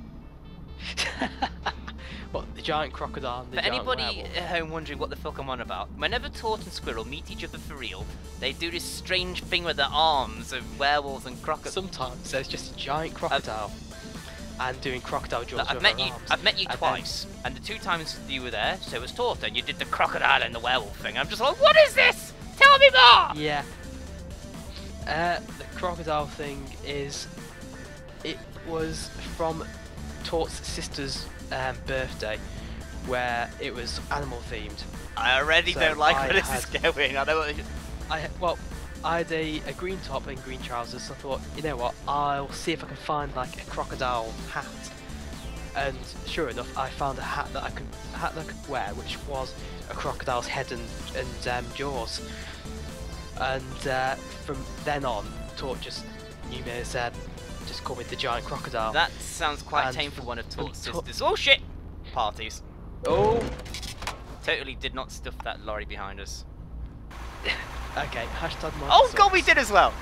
What, the giant crocodile and the For giant anybody werewolf? at home wondering what the fuck I'm on about, whenever Tort and Squirrel meet each other for real, they do this strange thing with their arms of werewolves and crocodiles. Sometimes there's just a giant crocodile and doing crocodile jaws I've with met her you. arms. I've met you And twice, and the two times you were there, so was Tort, and you did the crocodile and the werewolf thing. I'm just like, what is this? Tell me more. then- yeah. Uh, the crocodile thing is, it was from Tort's sister's um, birthday, where it was animal themed. I already So don't like I where this had- is going. I know what. I well, I had a, a green top and green trousers, so I thought, you know what, I'll see if I can find like a crocodile hat. And sure enough, I found a hat that I could a hat that I could wear, which was a crocodile's head and and um, jaws. And uh, from then on, Tort just knew me and said, just call me the giant crocodile. That sounds quite And tame for one of Tort's from Tor- sisters. Oh shit! Parties. Oh, Totally did not stuff that lorry behind us. okay. Hashtag my Oh god, we did as well.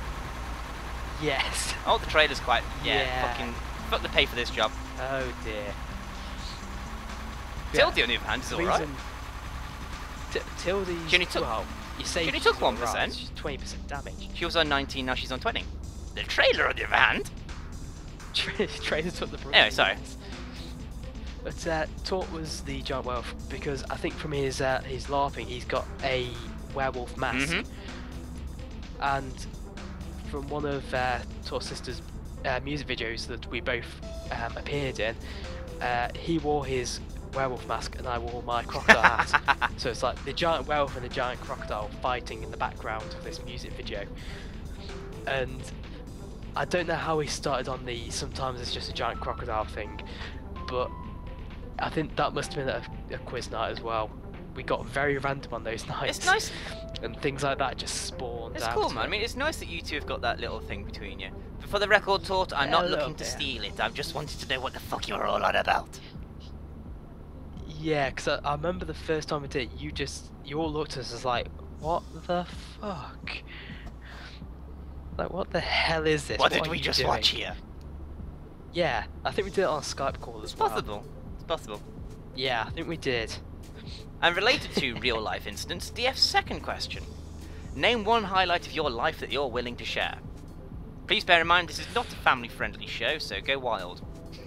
Yes. Oh, the trailer's quite. Yeah, Yeah. fucking. Fuck the pay for this job. Oh dear. Tildy, on the other hand, is alright. Reason- T- Tildy's. She only took- well, you say she only she's took one alright, percent. She's twenty percent damage. She was on nineteen, now she's on twenty. The trailer, on the other hand. Trader took the brunt. Anyway, sorry. But uh, Tort was the giant werewolf because I think from his uh, his LARPing he's got a werewolf mask, Mhm. and from one of uh, Tort's sister's uh, music videos that we both um, appeared in, uh, he wore his werewolf mask and I wore my crocodile hat. So it's like the giant werewolf and the giant crocodile fighting in the background of this music video. And I don't know how he started on the sometimes it's just a giant crocodile thing, but I think that must have been a, a quiz night as well. We got very random on those nights. It's nice. And things like that just spawned It's out cool, of man. I it. mean, it's nice that you two have got that little thing between you. But for the record, Tort, I'm not Yeah, a little looking to bit. steal it. I've just wanted to know what the fuck you were all on about. Yeah, because I, I remember the first time we did it, you just, you all looked at us as like, what the fuck? Like, what the hell is this? What did are we you just doing? watch here? Yeah, I think we did it on a Skype call as It's well. possible. It's possible. Yeah, I think we did. And related to real life incidents, D F's second question. Name one highlight of your life that you're willing to share. Please bear in mind this is not a family friendly show, so go wild.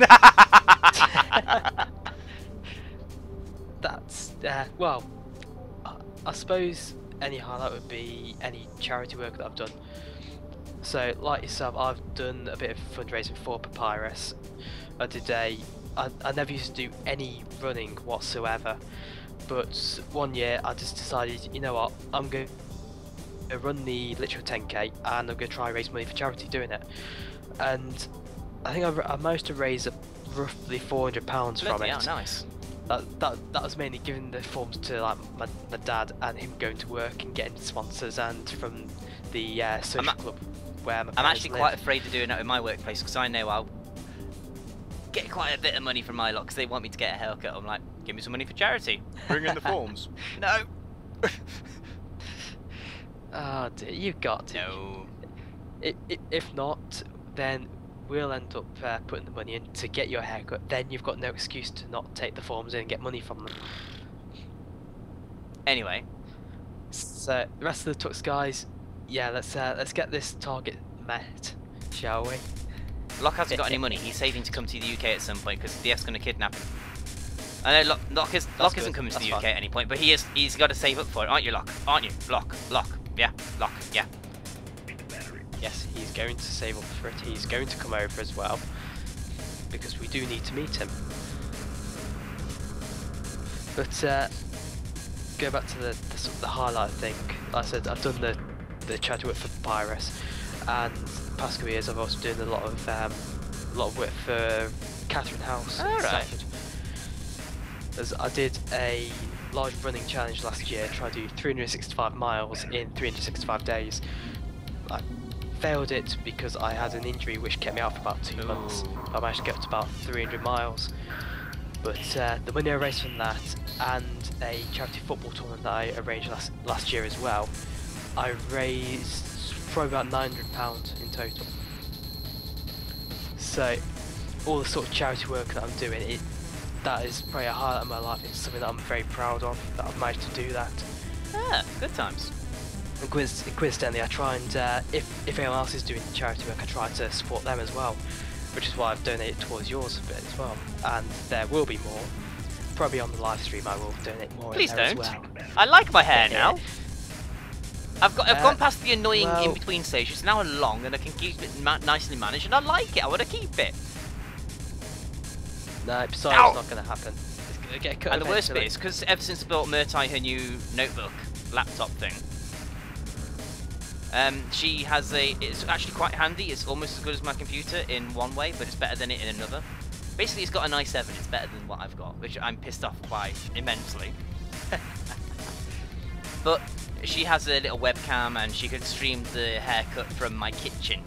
That's, uh, well, I, I suppose any highlight would be any charity work that I've done. So, like yourself, I've done a bit of fundraising for Papyrus. I did a, I, I never used to do any running whatsoever, but one year I just decided, you know what, I'm going to run the literal ten K and I'm going to try and raise money for charity doing it. And I think I, I managed to raise roughly four hundred pounds from it. Yeah, nice. That, that, that was mainly giving the forms to like my, my dad and him going to work and getting sponsors, and from the uh, social I'm club where my I'm parents actually live. quite afraid of doing that in my workplace because I know I'll get quite a bit of money from my lot because they want me to get a haircut. I'm like, give me some money for charity. Bring in the forms. No. Oh dear, you've got to. No. I I if not, then we'll end up uh, putting the money in to get your haircut. Then you've got no excuse to not take the forms in and get money from them. Anyway. So the rest of the Tux guys, yeah, let's uh, let's get this target met, shall we? Locke hasn't got any money. He's saving to come to the U K at some point because D F's going to kidnap him. I know Locke, Locke, is, Locke good. isn't coming to That's the U K fine. at any point, but he is. He's got to save up for it, aren't you, Locke? Aren't you, Locke? Locke. Yeah, Locke. Yeah. Yes, he's going to save up for it. He's going to come over as well, because we do need to meet him. But uh, go back to the, the sort of the highlight thing. Like I said, I've done the the charity work for Papyrus, and the past couple of years I've also doing a lot of um, a lot of work for Catherine House. in All right. Stafford. As I did a large running challenge last year, trying to do three hundred sixty-five miles in three hundred sixty-five days. I failed it because I had an injury which kept me out for about two Ooh. months. I managed to get up to about three hundred miles. But uh, the money I raised from that and a charity football tournament that I arranged last last year as well, I raised probably about nine hundred pounds in total. So all the sort of charity work that I'm doing, it that is probably a highlight of my life. It's something that I'm very proud of, that I've managed to do that. Ah, good times. And coinc- coincidentally, I try and, uh, if, if anyone else is doing charity work, I try to support them as well, which is why I've donated towards yours a bit as well. And there will be more. Probably on the live stream I will donate more. Please in there don't. As well. I like my hair Yeah. now. I've got. I've Uh, gone past the annoying well- in-between stage. It's now long, and I can keep it ma nicely managed, and I like it. I want to keep it. No, sorry, Ow! it's not going to happen. It's going to get cut And the worst bit eventually. is because ever since I bought Murtai her new notebook laptop thing, um, she has a. It's actually quite handy. It's almost as good as my computer in one way, but it's better than it in another. Basically, it's got an i seven. It's better than what I've got, which I'm pissed off by immensely. But she has a little webcam, and she could stream the haircut from my kitchen.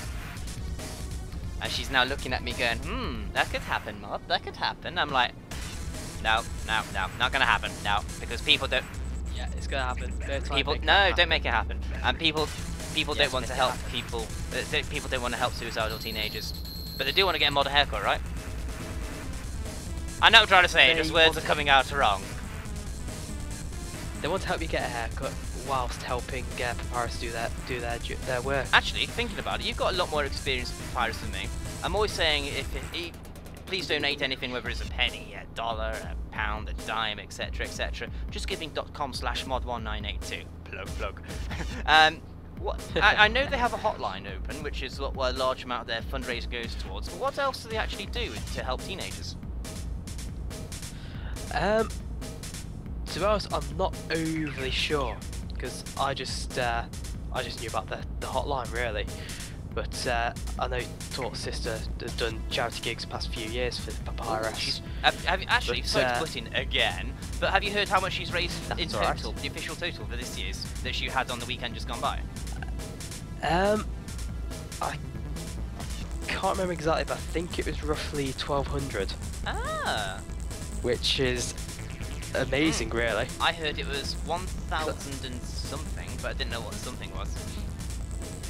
And she's now looking at me going, hmm, that could happen, Mod, that could happen. I'm like, no, no, no, not gonna happen, no, because people don't, Yeah, it's going to happen. No time people, make no, that don't make it happen. And people, people Yes, don't want make to it help happen. people, uh, don't- people don't want to help suicidal teenagers. But they do want to get a mod haircut, right? I know what I'm trying to say, They just words want are to- coming out wrong. They want to help you get a haircut whilst helping uh, Papyrus do their, do their, ju- their work. Actually, thinking about it, you've got a lot more experience with Papyrus than me. I'm always saying, if it, it, please donate anything, whether it's a penny, a dollar, a pound, a dime, et cetera, et cetera. Just giving.com slash mod one nine eight two. Plug, plug. um, what, I, I know they have a hotline open, which is what a large amount of their fundraiser goes towards. But what else do they actually do to help teenagers? Um, to be honest, I'm not overly sure because I just uh, I just knew about the the hotline really, but uh, I know Tort's sister has done charity gigs the past few years for Papyrus. She's, have, have you, actually, But, sorry uh, to put in again, but have you heard how much she's raised in That's all right. total, the official total for this year's that she had on the weekend just gone by? Um, I can't remember exactly, but I think it was roughly twelve hundred, Ah. which is amazing, really. I heard it was one thousand and something, but I didn't know what something was.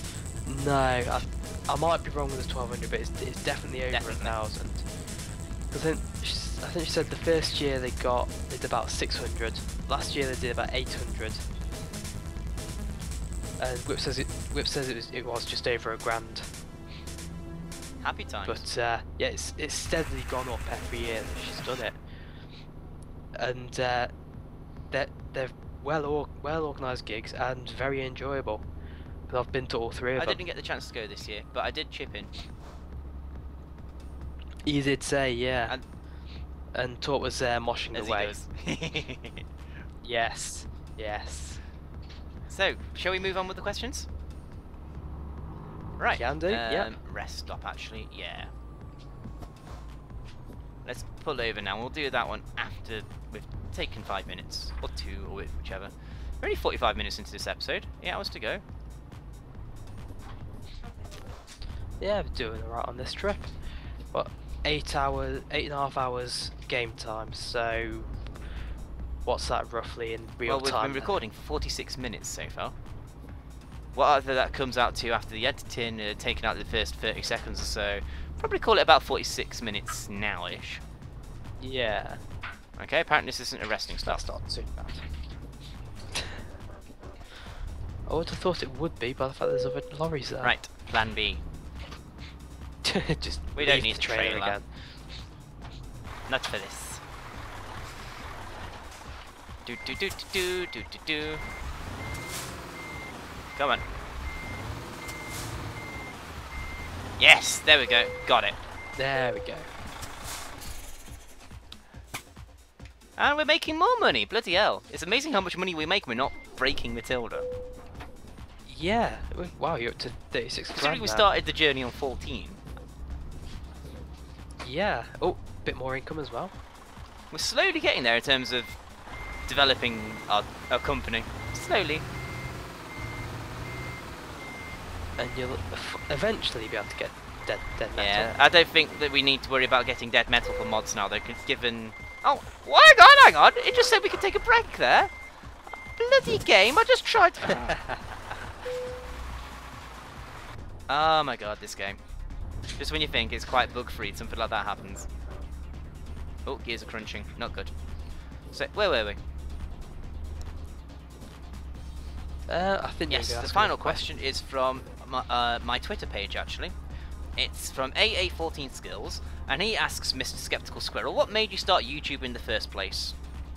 No, I, I might be wrong with the twelve hundred, but it's, it's definitely over Definitely. a thousand. I think she, I think she said the first year they got they did about six hundred. Last year they did about eight hundred. And Whip says it Whip says it was it was just over a grand. Happy times. But uh, yeah, it's it's steadily gone up every year that she's done it. And uh, they're they're well or, well organised gigs and very enjoyable. And I've been to all three of I them. didn't get the chance to go this year, but I did chip in. You did say, yeah. And, and Tort was there moshing as away. he does. Yes, yes. So, shall we move on with the questions? Right. Can do, um, yep. Rest stop, actually. Yeah. Let's pull over now. We'll do that one after we've taken five minutes or two or whichever. We're only forty-five minutes into this episode. Eight hours to go. Yeah, we're doing alright on this trip. What, eight hours, eight and a half hours game time. So, what's that roughly in real well, we've time? been recording for forty-six minutes so far. Whatever that comes out to after the editing, uh, taking out the first thirty seconds or so, probably call it about forty-six minutes now-ish. Yeah. Okay, apparently this isn't a resting stop. That's not too bad. I would have thought it would be by the fact there's other lorries there. Right, plan B. Just We don't leave need the the trailer trailer. again. Not for this. Do do do do do do do do. Come on. Yes, there we go. Got it. There we go. And we're making more money. Bloody hell. It's amazing how much money we make. We're not breaking Matilda. Yeah. Wow, you're up to thirty-six Considering grand we now. started the journey on fourteen. Yeah. Oh, bit more income as well. We're slowly getting there in terms of developing our, our company. Slowly. And you'll f eventually be able to get dead, dead metal. Yeah, I don't think that we need to worry about getting dead metal for mods now, though, 'cause given... Oh, well, hang on, hang on! It just said we could take a break there. Bloody game, I just tried to... Oh my god, this game. Just when you think it's quite bug-free, something like that happens. Oh, gears are crunching. Not good. So, where were we? Uh, I think Yes, you're the final question is from my, uh, my Twitter page, actually. It's from A A fourteen Skills, and he asks Mister Skeptical Squirrel, what made you start YouTube in the first place?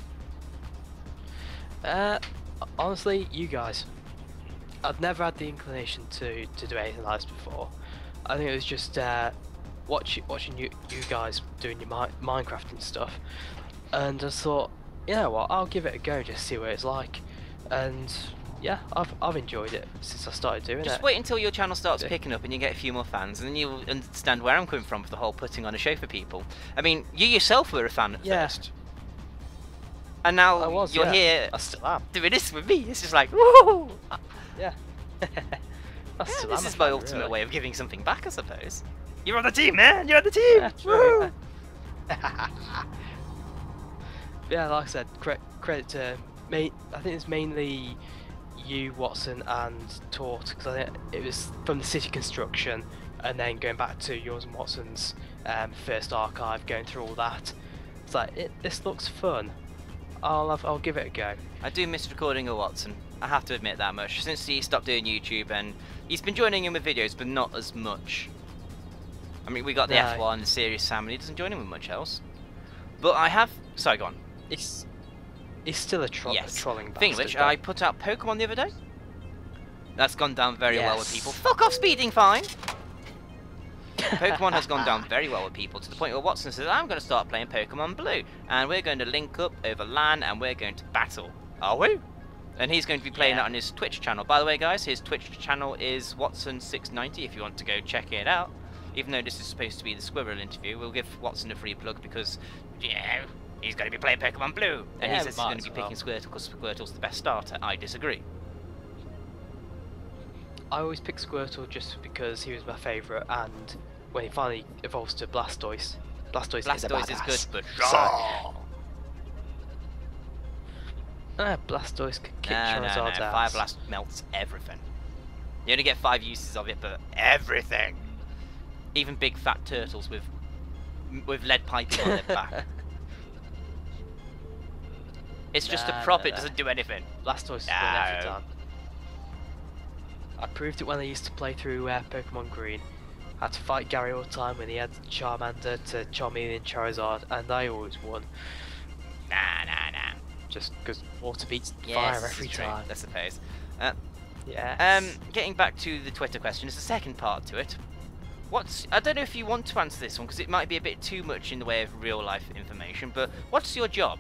Uh, honestly, you guys. I'd never had the inclination to, to do anything like this before. I think it was just uh, watch, watching you, you guys doing your mi Minecraft and stuff. And I thought, you know what, I'll give it a go, just see what it's like. And yeah, I've, I've enjoyed it since I started doing Just it. wait until your channel starts Yeah. picking up and you get a few more fans, and then you'll understand where I'm coming from with the whole putting on a show for people. I mean, you yourself were a fan at Yeah. first. And now I was, you're yeah. here I still am. doing this with me. It's just like, woo! Yeah. I Yeah, still this am a is my fan, ultimate really. way of giving something back, I suppose. You're on the team, man! You're on the team! Yeah, true. Woo! Yeah, like I said, cre credit to main. I think it's mainly you, Watson, and Tort, because I think it was from the city construction, and then going back to yours and Watson's um, first archive, going through all that. It's like it, this looks fun. I'll have, I'll give it a go. I do miss recording a Watson. I have to admit that much. Since he stopped doing YouTube, and he's been joining in with videos, but not as much. I mean, we got the No. F one, the Serious Sam, and he doesn't join in with much else. But I have... Sorry, go on. It's it's still a, tro Yes. a trolling Thing bastard, which, though. I put out Pokemon the other day. That's gone down very well with Yes. people. Fuck off, speeding fine! Pokemon has gone down very well with people, to the point where Watson says, I'm going to start playing Pokemon Blue, and we're going to link up over LAN, and we're going to battle. Are we? And he's going to be playing Yeah. that on his Twitch channel. By the way, guys, his Twitch channel is Watson six ninety, if you want to go check it out. Even though this is supposed to be the Squirrel interview, we'll give Watson a free plug because, yeah, he's going to be playing Pokemon Blue. And Yeah, he we says he's might going to as be well. picking Squirtle because Squirtle's the best starter. I disagree. I always pick Squirtle just because he was my favourite, and when he finally evolves to Blastoise, Blastoise, is a Blastoise is badass. good, but... So- Ah, Blastoise could kick No, no, no. Charizard's Fire ass. Blast melts everything. You only get five uses of it, but everything. Even big fat turtles with with lead piping on their back. It's just Nah, a prop, nah, it nah. doesn't do anything. Blastoise is No. fun every time. I proved it when I used to play through uh, Pokemon Green. I had to fight Gary all the time when he had Charmander to Charmeleon and Charizard, and I always won. Nah, nah, nah. Just because water beats Yes, fire this every is true, time. I suppose. Uh, Yeah. um, getting back to the Twitter question, there's a second part to it. What's I don't know if you want to answer this one because it might be a bit too much in the way of real life information. But what's your job?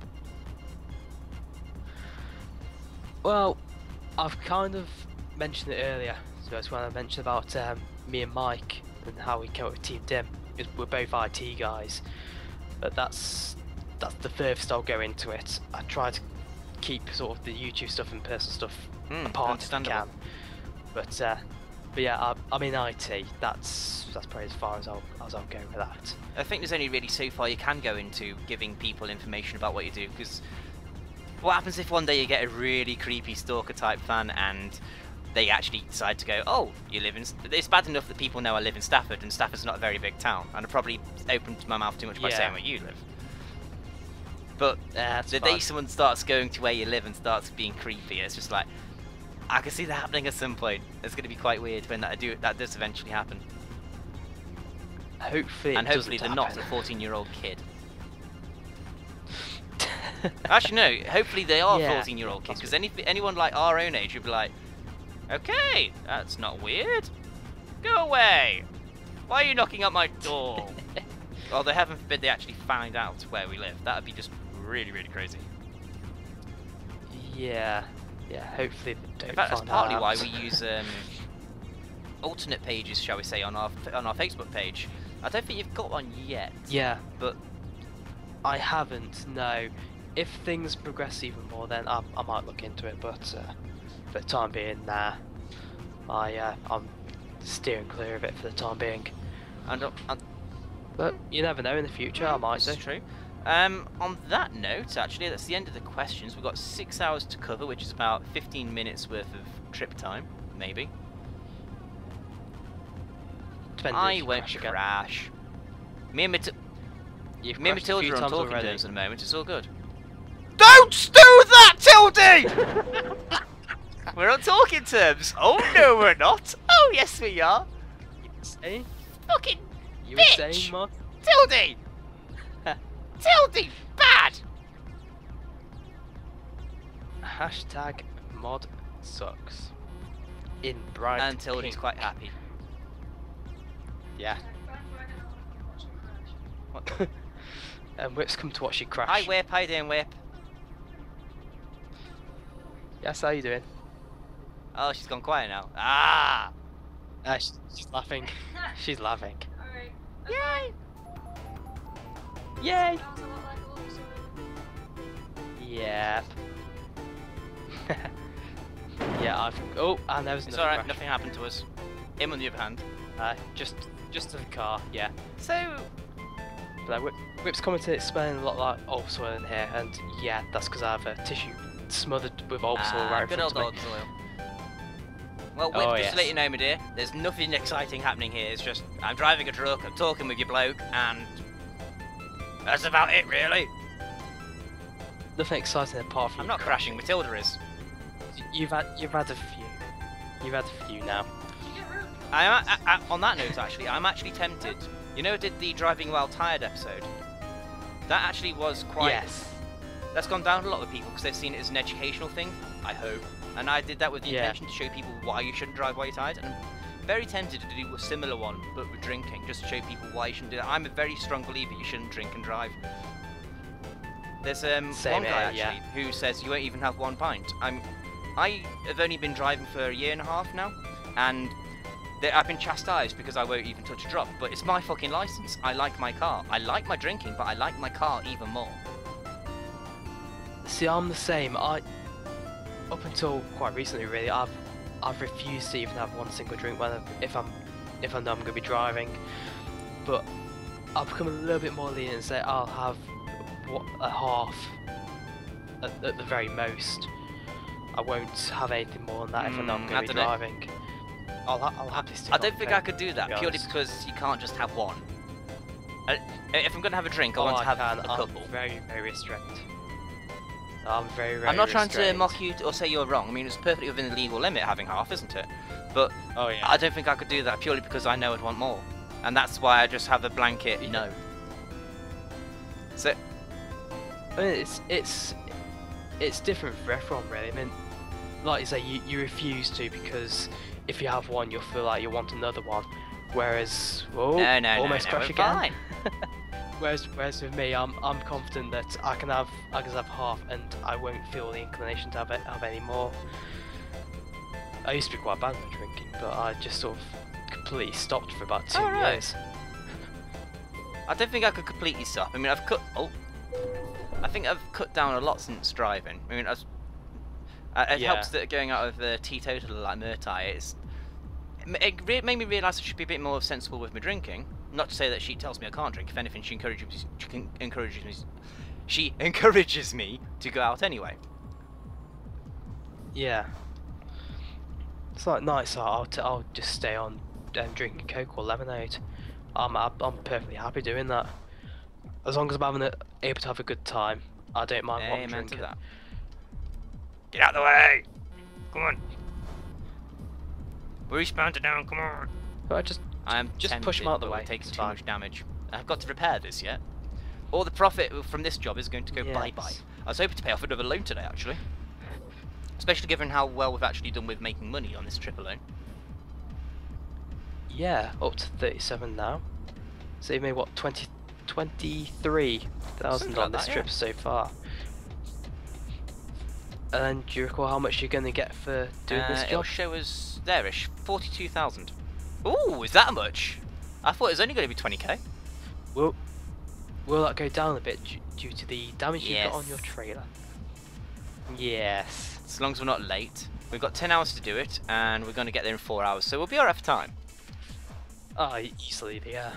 Well, I've kind of mentioned it earlier. So it's when I mentioned about um, me and Mike and how we came up with Team Dim. Because we're both I T guys, but that's that's the furthest I'll go into it. I try to keep sort of the YouTube stuff and personal stuff Mm, apart if I understandable. can. But uh, but yeah, I, I'm in I T. That's that's probably as far as I'll as I'll go with that. I think there's only really so far you can go into giving people information about what you do, because what happens if one day you get a really creepy stalker type fan and they actually decide to go, oh, you live in... It's bad enough that people know I live in Stafford, and Stafford's not a very big town, and I probably opened my mouth too much by Yeah. saying where you live. But Yeah, that's the day fine. someone starts going to where you live and starts being creepy, it's just like, I can see that happening at some point. It's going to be quite weird when that do that does eventually happen. Hopefully, And it hopefully they're doesn't not happen. a fourteen year old kid. Actually, no. Hopefully they are Yeah, fourteen year old kids, because possibly. any anyone like our own age would be like, okay, that's not weird. Go away. Why are you knocking at my door? Although heaven forbid they actually find out where we live. That would be just really, really crazy. Yeah, yeah. Hopefully, they don't In fact, that's find partly out. why we use um, alternate pages, shall we say, on our on our Facebook page. I don't think you've got one yet. Yeah, But I haven't. No. If things progress even more, then I, I might look into it. But uh, for the time being, nah. I uh, I'm steering clear of it for the time being. and, uh, and But you never know in the future. I might This do. is true. Um, on that note, actually, that's the end of the questions. We've got six hours to cover, which is about fifteen minutes worth of trip time, maybe. Depending if I you won't crash again. crash. Me and, Mat- You've me and crashed a few Matilda are on times talking already. terms at the moment. It's all good. Don't do that, Tildy! We're on talking terms. Oh no, we're not. Oh yes, we are. You were saying? Fucking You were bitch! saying, Mod? Tildy! Tildy, bad! Hashtag mod sucks. In bright And Tildy's pink. quite happy. Yeah. What? And Whip's come to watch you crash. Hi, Whip. How you doing, Whip? Yes, how you doing? Oh, she's gone quiet now. Ah! Uh, she's, she's laughing. She's laughing. Alright. Yay! Yay! Sounds a lot like a love story. Yeah. Yeah, I've. Oh, and there was It's another alright, crash. nothing happened to us. Him on the other hand. Uh, just, just to the car. Yeah. So, But uh, Whip, Whip's commented it's smelling a lot like old soil in here, and yeah, that's because I have a tissue smothered with old soil ah, right in good front old of me. old soil. Well, Whip, Oh, just yes. to let you know, my dear, there's nothing exciting happening here. It's just, I'm driving a truck, I'm talking with your bloke, and that's about it, really. Nothing exciting apart from I'm you not crashing, Matilda is. You've had, you've had a few. You've had a few now. You get rude. I'm a- a- a- on that note, actually, I'm actually tempted. You know, I did the driving while tired episode. That actually was quite. Yes. That's gone down a lot with people because they've seen it as an educational thing. I hope. And I did that with the Yeah. intention to show people why you shouldn't drive while you're tired. And I'm very tempted to do a similar one, but with drinking, just to show people why you shouldn't do that. I'm a very strong believer you shouldn't drink and drive. There's um Same one guy here, actually yeah. who says you won't even have one pint. I'm, I have only been driving for a year and a half now, and th- I've been chastised because I won't even touch a drop. But it's my fucking license. I like my car. I like my drinking, but I like my car even more. See, I'm the same. I, up until quite recently, really, I've, I've refused to even have one single drink when I'm, if I'm, if I know I'm going to be driving. But I've become a little bit more lenient and say I'll have what, a half at, at the very most. I won't have anything more than that if I know I'm Mm, I going to be dunno. driving. I'll, ha- I'll happily stick I on don't think thing, I could do that to be purely honest. because you can't just have one. Uh, if I'm going to have a drink, I Oh, want to have can. a I'm couple. very, very restrained. I'm very, very I'm not trying restrained. to mock you or say you're wrong. I mean, it's perfectly within the legal limit having half, isn't it? But Oh yeah. I don't think I could do that purely because I know I'd want more. And that's why I just have a blanket Yeah. no. So, I mean, it's it's it's different for everyone, really. I mean, like you say, you, you refuse to because if you have one, you'll feel like you want another one. Whereas, oh, no, no, almost no, crash no, we're again. fine. Whereas, whereas with me, I'm I'm confident that I can have I can have half, and I won't feel the inclination to have it, have any more. I used to be quite bad at drinking, but I just sort of completely stopped for about two Oh, right. years. I don't think I could completely stop. I mean, I've cut. Oh, I think I've cut down a lot since driving. I mean, I was, uh, it Yeah. helps that going out of the teetotaler like Murtai. It's it re made me realise I should be a bit more sensible with my drinking. Not to say that she tells me I can't drink. If anything, she encourages me. She can- encourages me. She encourages me to go out anyway. Yeah. It's like nights out, I'll, t I'll just stay on um, drinking Coke or lemonade. I'm, I'm I'm perfectly happy doing that. As long as I'm having a, able to have a good time, I don't mind what I'm Amen to drinking. that. Get out of the way! Come on. We're respawning down. Come on. But I just I'm just push them out the tempted, but way. we're taking it's too fine. much damage. I've got to repair this yet. All the profit from this job is going to go Yes. bye-bye. I was hoping to pay off another loan today, actually. Especially given how well we've actually done with making money on this trip alone. Yeah, up to thirty-seven now. So you made what twenty, twenty-three thousand Something like on this that, trip yeah. so far. And then do you recall how much you're going to get for doing uh, this It'll job? show us there-ish, forty-two thousand. Ooh, is that much? I thought it was only going to be twenty K. Will will that go down a bit due, due to the damage you've got on your Yes. trailer? Yes. As long as we're not late. We've got ten hours to do it, and we're going to get there in four hours, so we'll be alright for time. Ah, easily, yeah.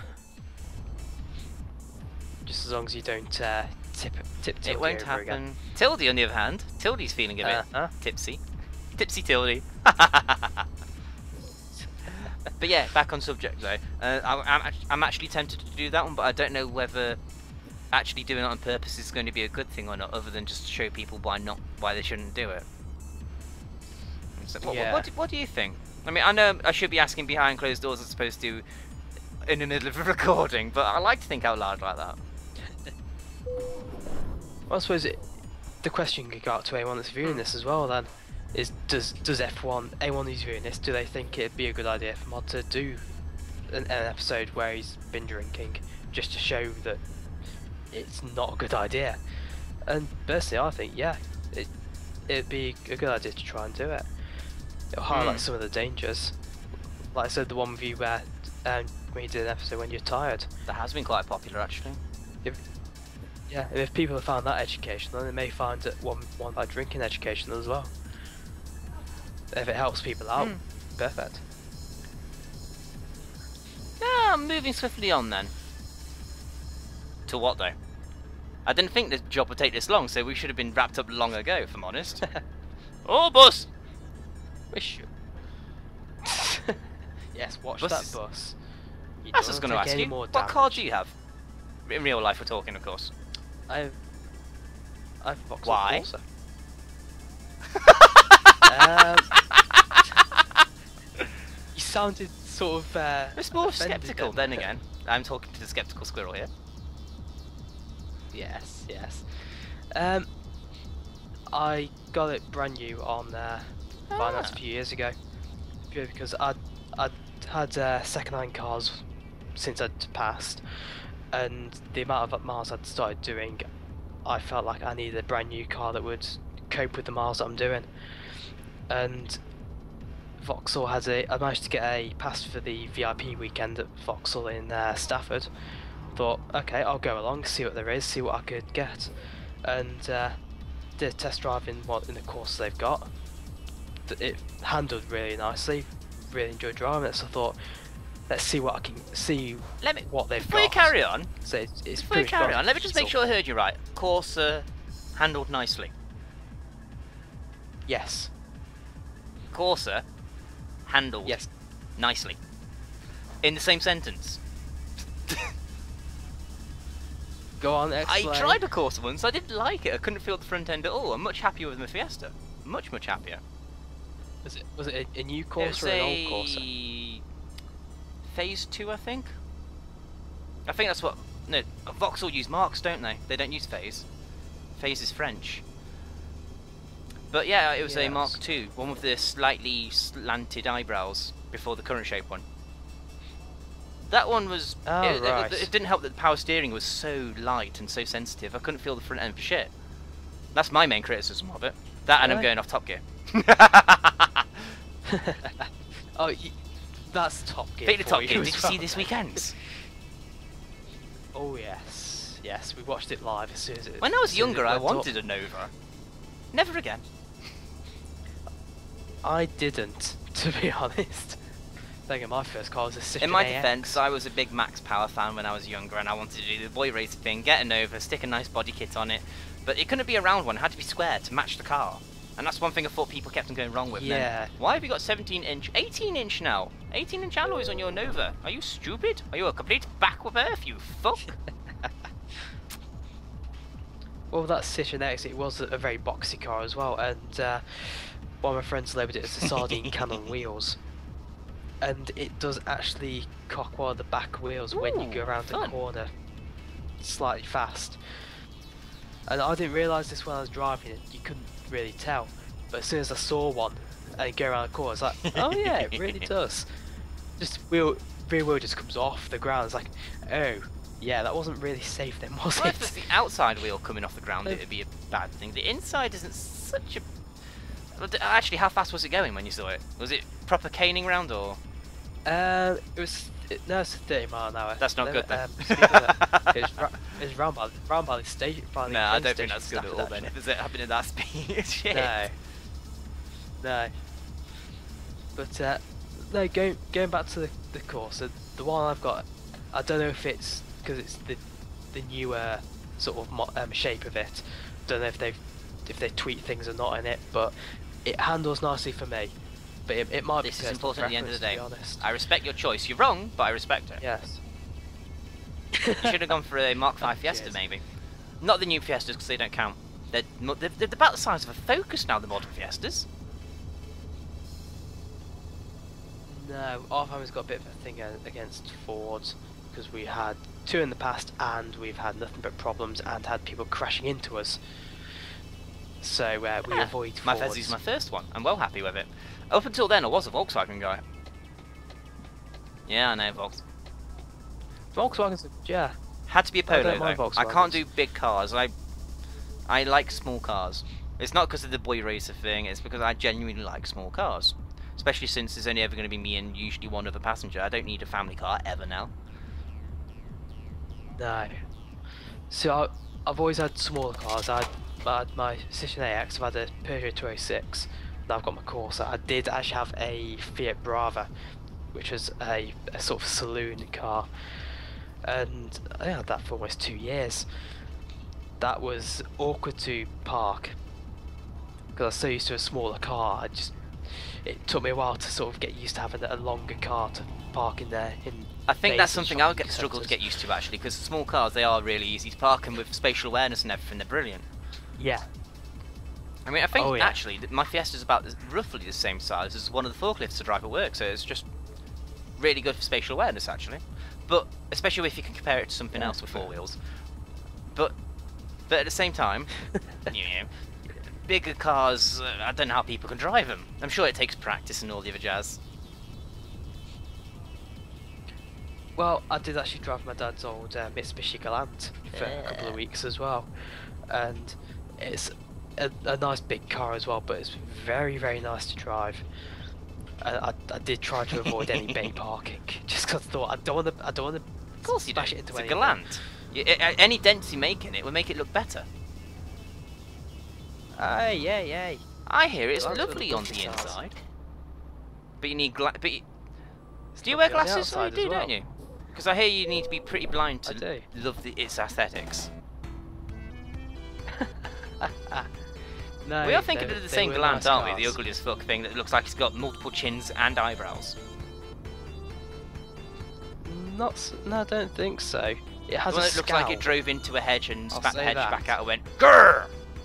Just as long as you don't uh, tip tip It Tildy won't over happen. again. Tildy, on the other hand, Tildy's feeling a bit Uh-huh. tipsy. Tipsy Tildy. But yeah, back on subject though. Uh, I, I'm, act- I'm actually tempted to do that one, but I don't know whether actually doing it on purpose is going to be a good thing or not, other than just to show people why not, why they shouldn't do it. So, what, Yeah. what, do, what do you think? I mean, I know I should be asking behind closed doors as opposed to in the middle of a recording, but I like to think out loud like that. Well, I suppose it, the question could go out to anyone that's viewing this as well. Then, is does does F one anyone who's viewing this, do they think it'd be a good idea for Mod to do an, an episode where he's been drinking, just to show that it's not a good idea? And personally, I think yeah, it it'd be a good idea to try and do it. It'll highlight Mm. some of the dangers. Like I said, the one with you where um, when you did an episode when you're tired. That has been quite popular actually. Yeah, if people have found that educational, then they may find that one one by drinking educational as well. If it helps people out, Mm. perfect. Yeah, moving swiftly on then. To what though? I didn't think the job would take this long, so we should have been wrapped up long ago, if I'm honest. Oh, bus! Wish you. Yes, watch Bus that is- bus. You That's don't just wanna going to take ask any you. more What car damage. do you have? In real life, we're talking, of course. I've I've Vauxhall Why? Corsa. um, you sounded sort of uh, It's more offended sceptical, then. then again. I'm talking to the skeptical squirrel here. Yes, yes. Um, I got it brand new on uh, finance Ah. a few years ago, purely because I'd I'd had uh, second-hand cars since I'd passed, and the amount of miles I'd started doing, I felt like I needed a brand new car that would cope with the miles that I'm doing. And Vauxhall has a. I managed to get a pass for the V I P weekend at Vauxhall in uh, Stafford. Thought, okay, I'll go along, see what there is, see what I could get, and uh, did a test drive in what in the course they've got. Th- It handled really nicely. Really enjoyed driving it. So I thought, let's see what I can see Let me. what they've Before got. you carry on, So it's, it's before you pretty carry fun. on, let me just make So- sure I heard you right. Corsa handled nicely. Yes. Corsa handled Yes. nicely. In the same sentence. Go on, I explain. tried a Corsa once, I didn't like it, I couldn't feel the front end at all. I'm much happier with my Fiesta. Much, much happier. Was it was it a, a new It Corsa was or an a old Corsa? Phase two, I think. I think that's what... No, Vauxhall use marks, don't they? They don't use Phase. Phase is French. But yeah, it was a Yes. Mark two, one with the slightly slanted eyebrows before the current shape one. That one was... Oh, it, it- right. it didn't help that the power steering was so light and so sensitive, I couldn't feel the front end for shit. That's my main criticism of it. That and I'm Really? going off Top Gear. Oh, y that's Top Gear. Speaking of for Top you Gear, as did you well, see this mate. weekend's? Oh yes, yes, we watched it live as soon as it. When I was as soon as younger, it I went up. wanted a Nova. Never again. I didn't, to be honest. I think my first car was a Citroen In my A X. defence, I was a big Max Power fan when I was younger, and I wanted to do the boy racer thing, get a Nova, stick a nice body kit on it, but it couldn't be a round one, it had to be square to match the car. And that's one thing I thought people kept on going wrong with. And then, Yeah. why have you got seventeen inch, eighteen inch now? eighteen inch alloys on your Nova? Are you stupid? Are you a complete backward earth, you fuck? Well, that Citroen X, it was a, a very boxy car as well, and uh, one of my friends labelled it as the sardine can on wheels. And it does actually cock one of the back wheels when you go Ooh, around fun. the corner slightly fast. And I didn't realise this when I was driving it, you couldn't really tell. But as soon as I saw one and go around the corner, I was like, oh yeah, it really does. Just wheel, rear wheel just comes off the ground, it's like, oh, yeah, that wasn't really safe then, was Well, it? if it's the outside wheel coming off the ground, Oh. it would be a bad thing. The inside isn't such a... Well, d- Actually, how fast was it going when you saw it? Was it proper caning round, or...? Uh, it was it, no, it's thirty mile an hour. That's not No, good then. Um, speaking of that, it was, ra it was round by round by the station. By the No, I train don't think station that's good at Stafford, all then, actually. if it's happening at that speed. Shit. No, no. But uh, no, going going back to the the course, uh, the one I've got, I don't know if it's because it's the the newer sort of mo um, shape of it. Don't know if they've if they tweak things or not in it, but it handles nicely for me. But it, it might be This is personal important at the end of the day. preference, to be honest. I respect your choice. You're wrong, but I respect it. Yes. You should have gone for a Mark five Fiesta, Cheers. maybe. Not the new Fiestas, because they don't count. They're, mo- they're, they're about the size of a Focus now, the modern Fiestas. No, our family's got a bit of a thing uh, against Fords because we had two in the past and we've had nothing but problems and had people crashing into us. So uh, we Ah, avoid My Fords. Fezzi's my first one. I'm well happy with it. Up until then, I was a Volkswagen guy. Yeah, I know, Volks. Volkswagens, are- yeah. Had to be a I don't Polo, mind though. I can't Volkswagens. do big cars. I I like small cars. It's not because of the boy racer thing, it's because I genuinely like small cars. Especially since there's only ever going to be me and usually one other passenger. I don't need a family car ever now. No. So I, I've always had smaller cars. I had, I had my Citroen A X, I've had a Peugeot two oh six, now I've got my Corsa. I did actually have a Fiat Brava, which was a, a sort of saloon car. And I had that for almost two years. That was awkward to park because I was so used to a smaller car. I just it took me a while to sort of get used to having a longer car to park in there. In I think that's bays and something I'll shopping get struggle to centres. get used to actually, because small cars, they are really easy to park, and with spatial awareness and everything, they're brilliant. Yeah, I mean, I think Oh, yeah. actually that my Fiesta's about the- roughly the same size as one of the forklifts to drive at work, so it's just really good for spatial awareness actually. But especially if you can compare it to something Yeah, else with four fair. wheels. But but at the same time, you know, bigger cars, uh, I don't know how people can drive them. I'm sure it takes practice and all the other jazz. well, I did actually drive my dad's old uh, Mitsubishi Galant for a couple Yeah. of weeks as well, and it's a, a nice big car as well, but it's very very nice to drive. I, I, I did try to avoid any bay parking just because I thought I don't want to I don't want to Of course you do. smash it into It's a anything. Galant. You, a- a- any dents you make in it will make it look better. Aye, yay, yay. I hear it's Galants are lovely the on the lovely cars. inside. But you need gla- but you, It's do you wear lovely on the glasses? Oh, you outside do, as well. don't you? Because I hear you need to be pretty blind I to do. love the, its aesthetics. No, we are thinking they- of the they same were Galant, nice aren't we? The cars. ugliest fuck thing that looks like it's got multiple chins and eyebrows. Not, s- no, I don't think so. It has Well, a it looks like it scowl. drove into a hedge and I'll spat the say hedge that. back out and went grrr.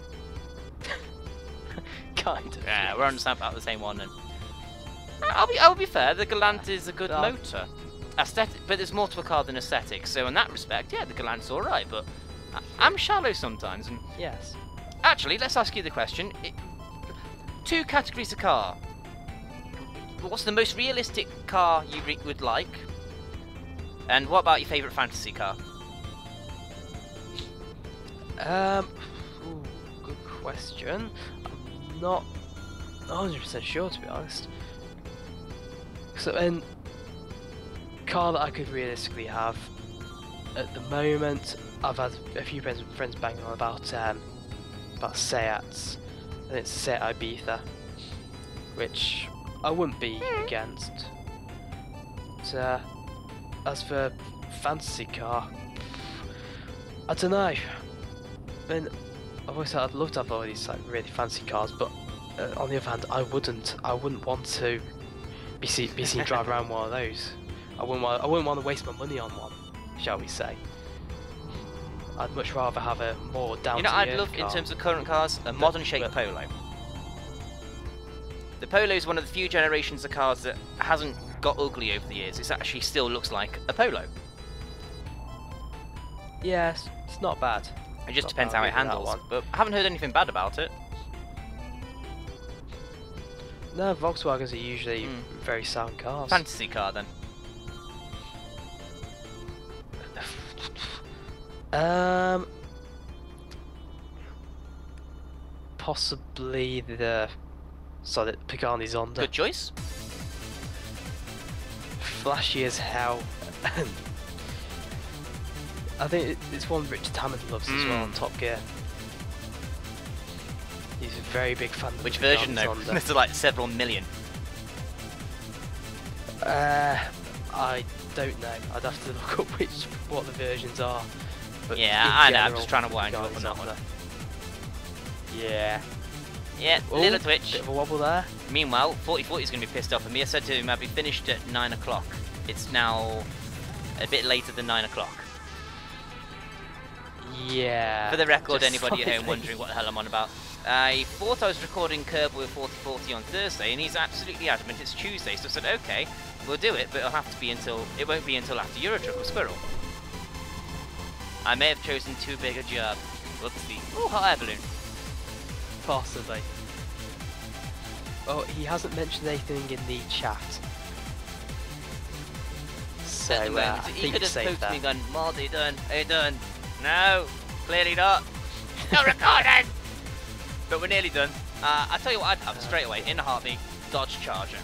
Kind of. Yeah, yes. we're on about the same one. And I'll be, I'll be fair. The Galant is a good No. motor, aesthetic, but there's more to a car than aesthetics. So in that respect, yeah, the Galant's all right. But I, I'm shallow sometimes. And Yes. actually, let's ask you the question: it, two categories of car. What's the most realistic car you re would like? And what about your favourite fantasy car? Um. Ooh, good question. I'm not one hundred percent sure, to be honest. So, and car that I could realistically have at the moment, I've had a few friends, friends banging on about um, about Seats, and it's Seat Ibiza, which I wouldn't be against. But, uh, as for fantasy car, I don't know. I mean, I've always said I'd love to have all these like really fancy cars, but uh, on the other hand, I wouldn't. I wouldn't want to be see, be seen driving around one of those. I wouldn't want. I wouldn't want to waste my money on one, shall we say? I'd much rather have a more down. You know, to I'd earth love car. in terms of current cars a modern shaped but- Polo. The Polo is one of the few generations of cars that hasn't got ugly over the years. It actually still looks like a Polo. Yes, it's not bad. It just Not depends bad, how it maybe that handles. one. But I haven't heard anything bad about it. No, Volkswagens are usually Mm. very sound cars. Fantasy car then. Um, possibly the sorry, Pagani Zonda. Good choice. Flashy as hell. I think it- it's one Richard Hammond loves as well on Mm. Top Gear. He's a very big fan of the Which version Pagani though? Zonda. There's like several million. Uh, I don't know. I'd have to look up which what the versions are. But Yeah, in I know, I'm general, just trying to wind you up Pagani on that one. Zonda. Yeah. Yeah, Oh, little twitch. Bit of a wobble there. Meanwhile, forty forty is going to be pissed off at me. I said to him I'd be finished at nine o'clock. It's now a bit later than nine o'clock. Yeah. For the record, just anybody at home slightly. wondering what the hell I'm on about, I thought I was recording Kerbal with forty forty on Thursday, and he's absolutely adamant it's Tuesday, so I said, okay, we'll do it, but it'll have to be until, it won't be until after Eurotruck or Squirrel. I may have chosen too big a job. Whoopsie. Oh, hot air balloon. Possibly. Oh, he hasn't mentioned anything in the chat. So, At the uh, moment, I he think could you're have safe poked there. me and gone, Mod, are you done? Are you done? No, clearly not. Not recording! But we're nearly done. Uh, I'll tell you what I'd have straight away, in a heartbeat, Dodge Charger.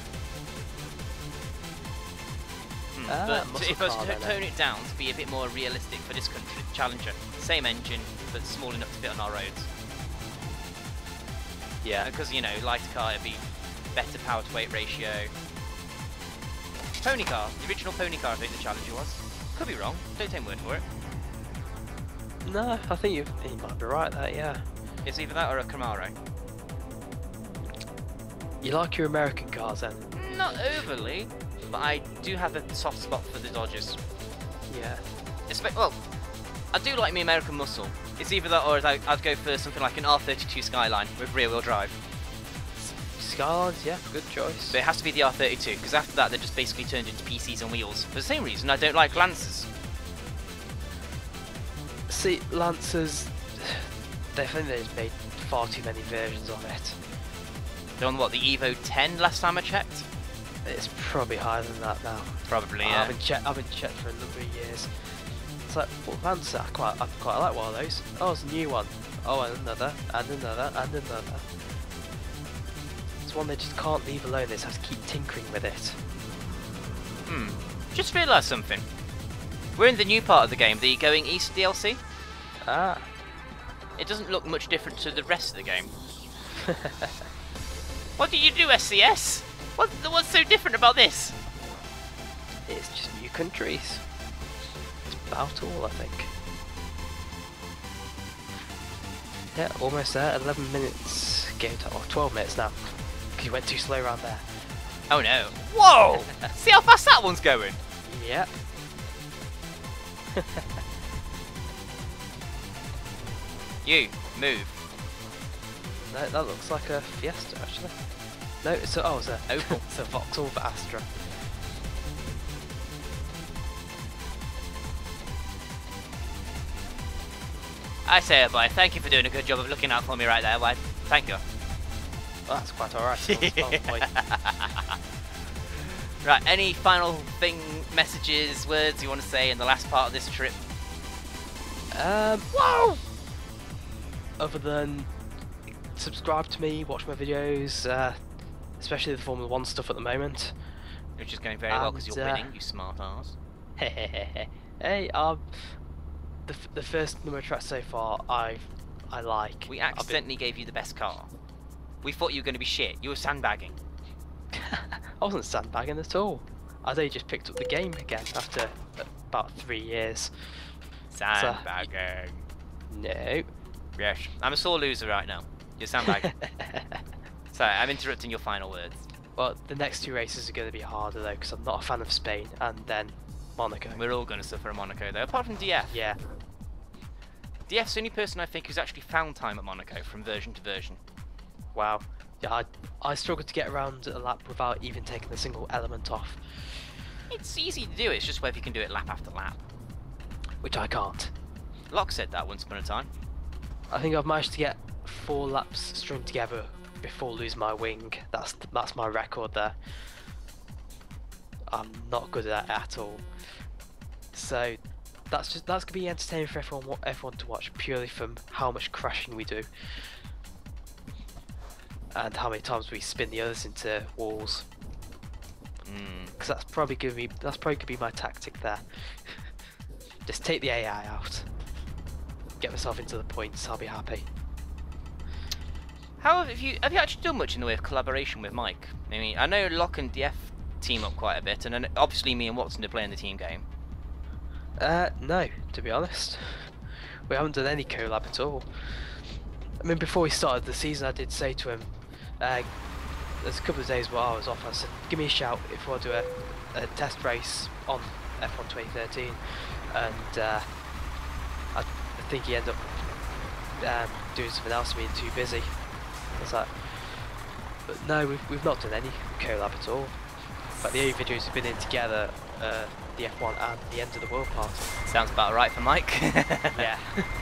Hmm, Ah, but muscle if I was car to then, tone it down to be a bit more realistic for this country, Challenger, same engine, but small enough to fit on our roads. Yeah. Because, you know, lighter car, it'd be better power to weight ratio. Pony car, the original pony car I think the Challenger was. Could be wrong, don't take my word for it. No, I think you you might be right there, yeah. It's either that or a Camaro. You like your American cars then? Not overly, but I do have a soft spot for the Dodgers. Yeah. Espe well, I do like my American muscle. It's either that or I'd, I'd go for something like an R thirty-two Skyline with rear-wheel drive. Skylines, yeah, good choice. But it has to be the R thirty-two, because after that they're just basically turned into P Cs on wheels. For the same reason I don't like Lancers. See, Lancers, they think they've made far too many versions of it. They're on what, the Evo ten last time I checked? It's probably higher than that now. Probably, I yeah. haven't checked. I haven't checked for a number of years. It's like, well, Lancer, I quite, I quite like one of those. Oh, it's a new one. Oh, and another, and another, and another. It's one they just can't leave alone. They just have to keep tinkering with it. Hmm. Just realised something. We're in the new part of the game, the Going East D L C. Ah. It doesn't look much different to the rest of the game. What do you do, S C S? What, what's so different about this? It's just new countries. It's about all, I think. Yeah, almost there. eleven minutes game time. Or twelve minutes now. Because you went too slow around there. Oh no. Whoa! See how fast that one's going? Yep. You, move. No, that looks like a Fiesta actually. No, it's a, oh, it's a Opel. It's a Vauxhall for Astra. I say it, boy. Thank you for doing a good job of looking out for me right there. Why? Thank you. Well, that's quite alright. Well, point. Right, any final thing, messages, words you want to say in the last part of this trip? Um, whoa! Other than subscribe to me, watch my videos, uh, especially the Formula One stuff at the moment. Which is going very well because And, you're uh, winning, you smart ass. Hey, um, the f the first number of tracks so far, I I like. We I've been- accidentally gave you the best car. We thought you were going to be shit. You were sandbagging. I wasn't sandbagging at all. I only just picked up the game again after about three years. Sandbagging. No. Yes. I'm a sore loser right now. You're sandbagging. Sorry, I'm interrupting your final words. Well, the next two races are going to be harder though, because I'm not a fan of Spain and then Monaco. We're all going to suffer at Monaco though, apart from D F. Yeah. D F's the only person I think who's actually found time at Monaco from version to version. Wow. Yeah, I I struggled to get around a lap without even taking a single element off, It's easy to do, it's just whether you can do it lap after lap. which I can't. Locke said that once upon a time. I think I've managed to get four laps strung together before losing my wing. That's that's my record there. I'm not good at that at all. So that's just that's gonna be entertaining for everyone everyone to watch purely from how much crashing we do and how many times we spin the others into walls. Mm. Because that's probably gonna be that's probably gonna be my tactic there. Just take the A I out, get myself into the points. I'll be happy. How have you have you actually done much in the way of collaboration with Mike? I mean, I know Locke and D F team up quite a bit, and then obviously me and Watson are playing the team game. Uh, no, to be honest. We haven't done any collab at all. I mean, before we started the season, I did say to him, uh, there's a couple of days while I was off, I said, give me a shout if you want to do a, a test race on F one twenty thirteen. And uh, I, I think he ended up um, doing something else, being too busy. I was like, but no, we've, we've not done any collab at all. But the only videos we've been in together, uh, the F one and the End of the World party. Sounds about right for Mike. Yeah.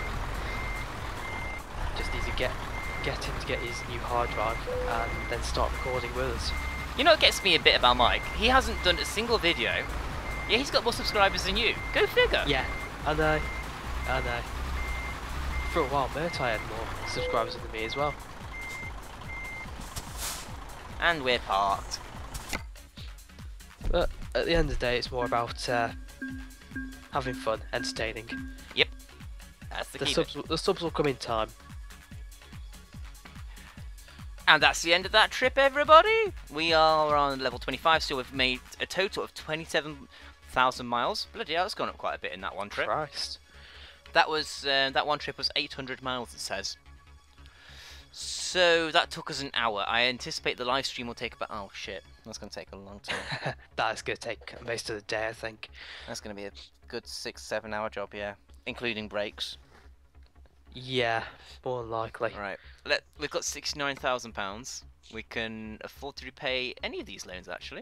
Just need to get get him to get his new hard drive and then start recording with us. You know what gets me a bit about Mike? He hasn't done a single video. Yeah, he's got more subscribers than you. Go figure. Yeah, I know. I know. For a while, Mert, I had more subscribers than me as well. And we're parked. But at the end of the day, it's more about uh, having fun, entertaining. Yep. That's the, The key subs, bit. the subs will come in time. And that's the end of that trip, everybody. We are on level twenty-five, so we've made a total of twenty-seven thousand miles. Bloody hell, that's gone up quite a bit in that one trip. Christ. That was uh, that one trip was eight hundred miles, it says. So that took us an hour. I anticipate the live stream will take about... Oh shit, that's going to take a long time. That is going to take most of the day, I think. That's going to be a good six, seven hour job, yeah, including breaks. Yeah, more than likely. Right, Let, we've got sixty-nine thousand pounds. We can afford to repay any of these loans, actually.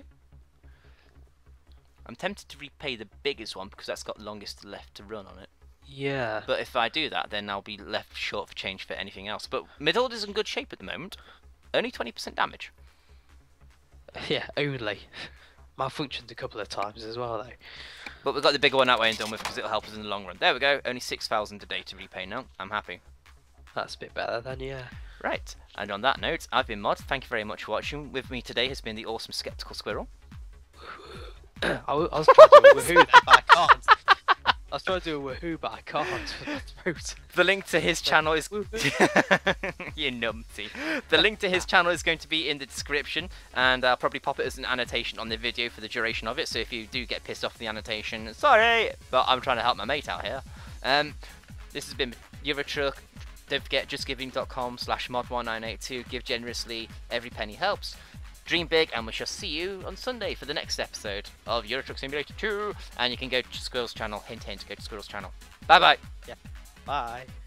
I'm tempted to repay the biggest one because that's got longest left to run on it. Yeah. But if I do that, then I'll be left short for change for anything else. But Midhold is in good shape at the moment. Only twenty percent damage. Yeah, only. Malfunctioned a couple of times as well, though. But we've got the bigger one that way and done with because it'll help us in the long run. There we go. Only six thousand a day to repay now. I'm happy. That's a bit better then, yeah. Right. And on that note, I've been Mod. Thank you very much for watching. With me today has been the awesome Skeptical Squirrel. I, w I was trying to do a woohoo then, but I can't. I was trying to do a woohoo, but I can't for my throat. The link to his channel is... Woohoo. You numpty. The link to his channel is going to be in the description, and I'll probably pop it as an annotation on the video for the duration of it, so if you do get pissed off the annotation, sorry, but I'm trying to help my mate out here. Um, this has been Eurotruck. Don't forget justgiving dot com slash mod one nine eight two. Give generously, every penny helps. dream big, and we shall see you on Sunday for the next episode of Euro Truck Simulator two. And you can go to Squirrel's channel. Hint, hint. Go to Squirrel's channel. Bye bye. Bye.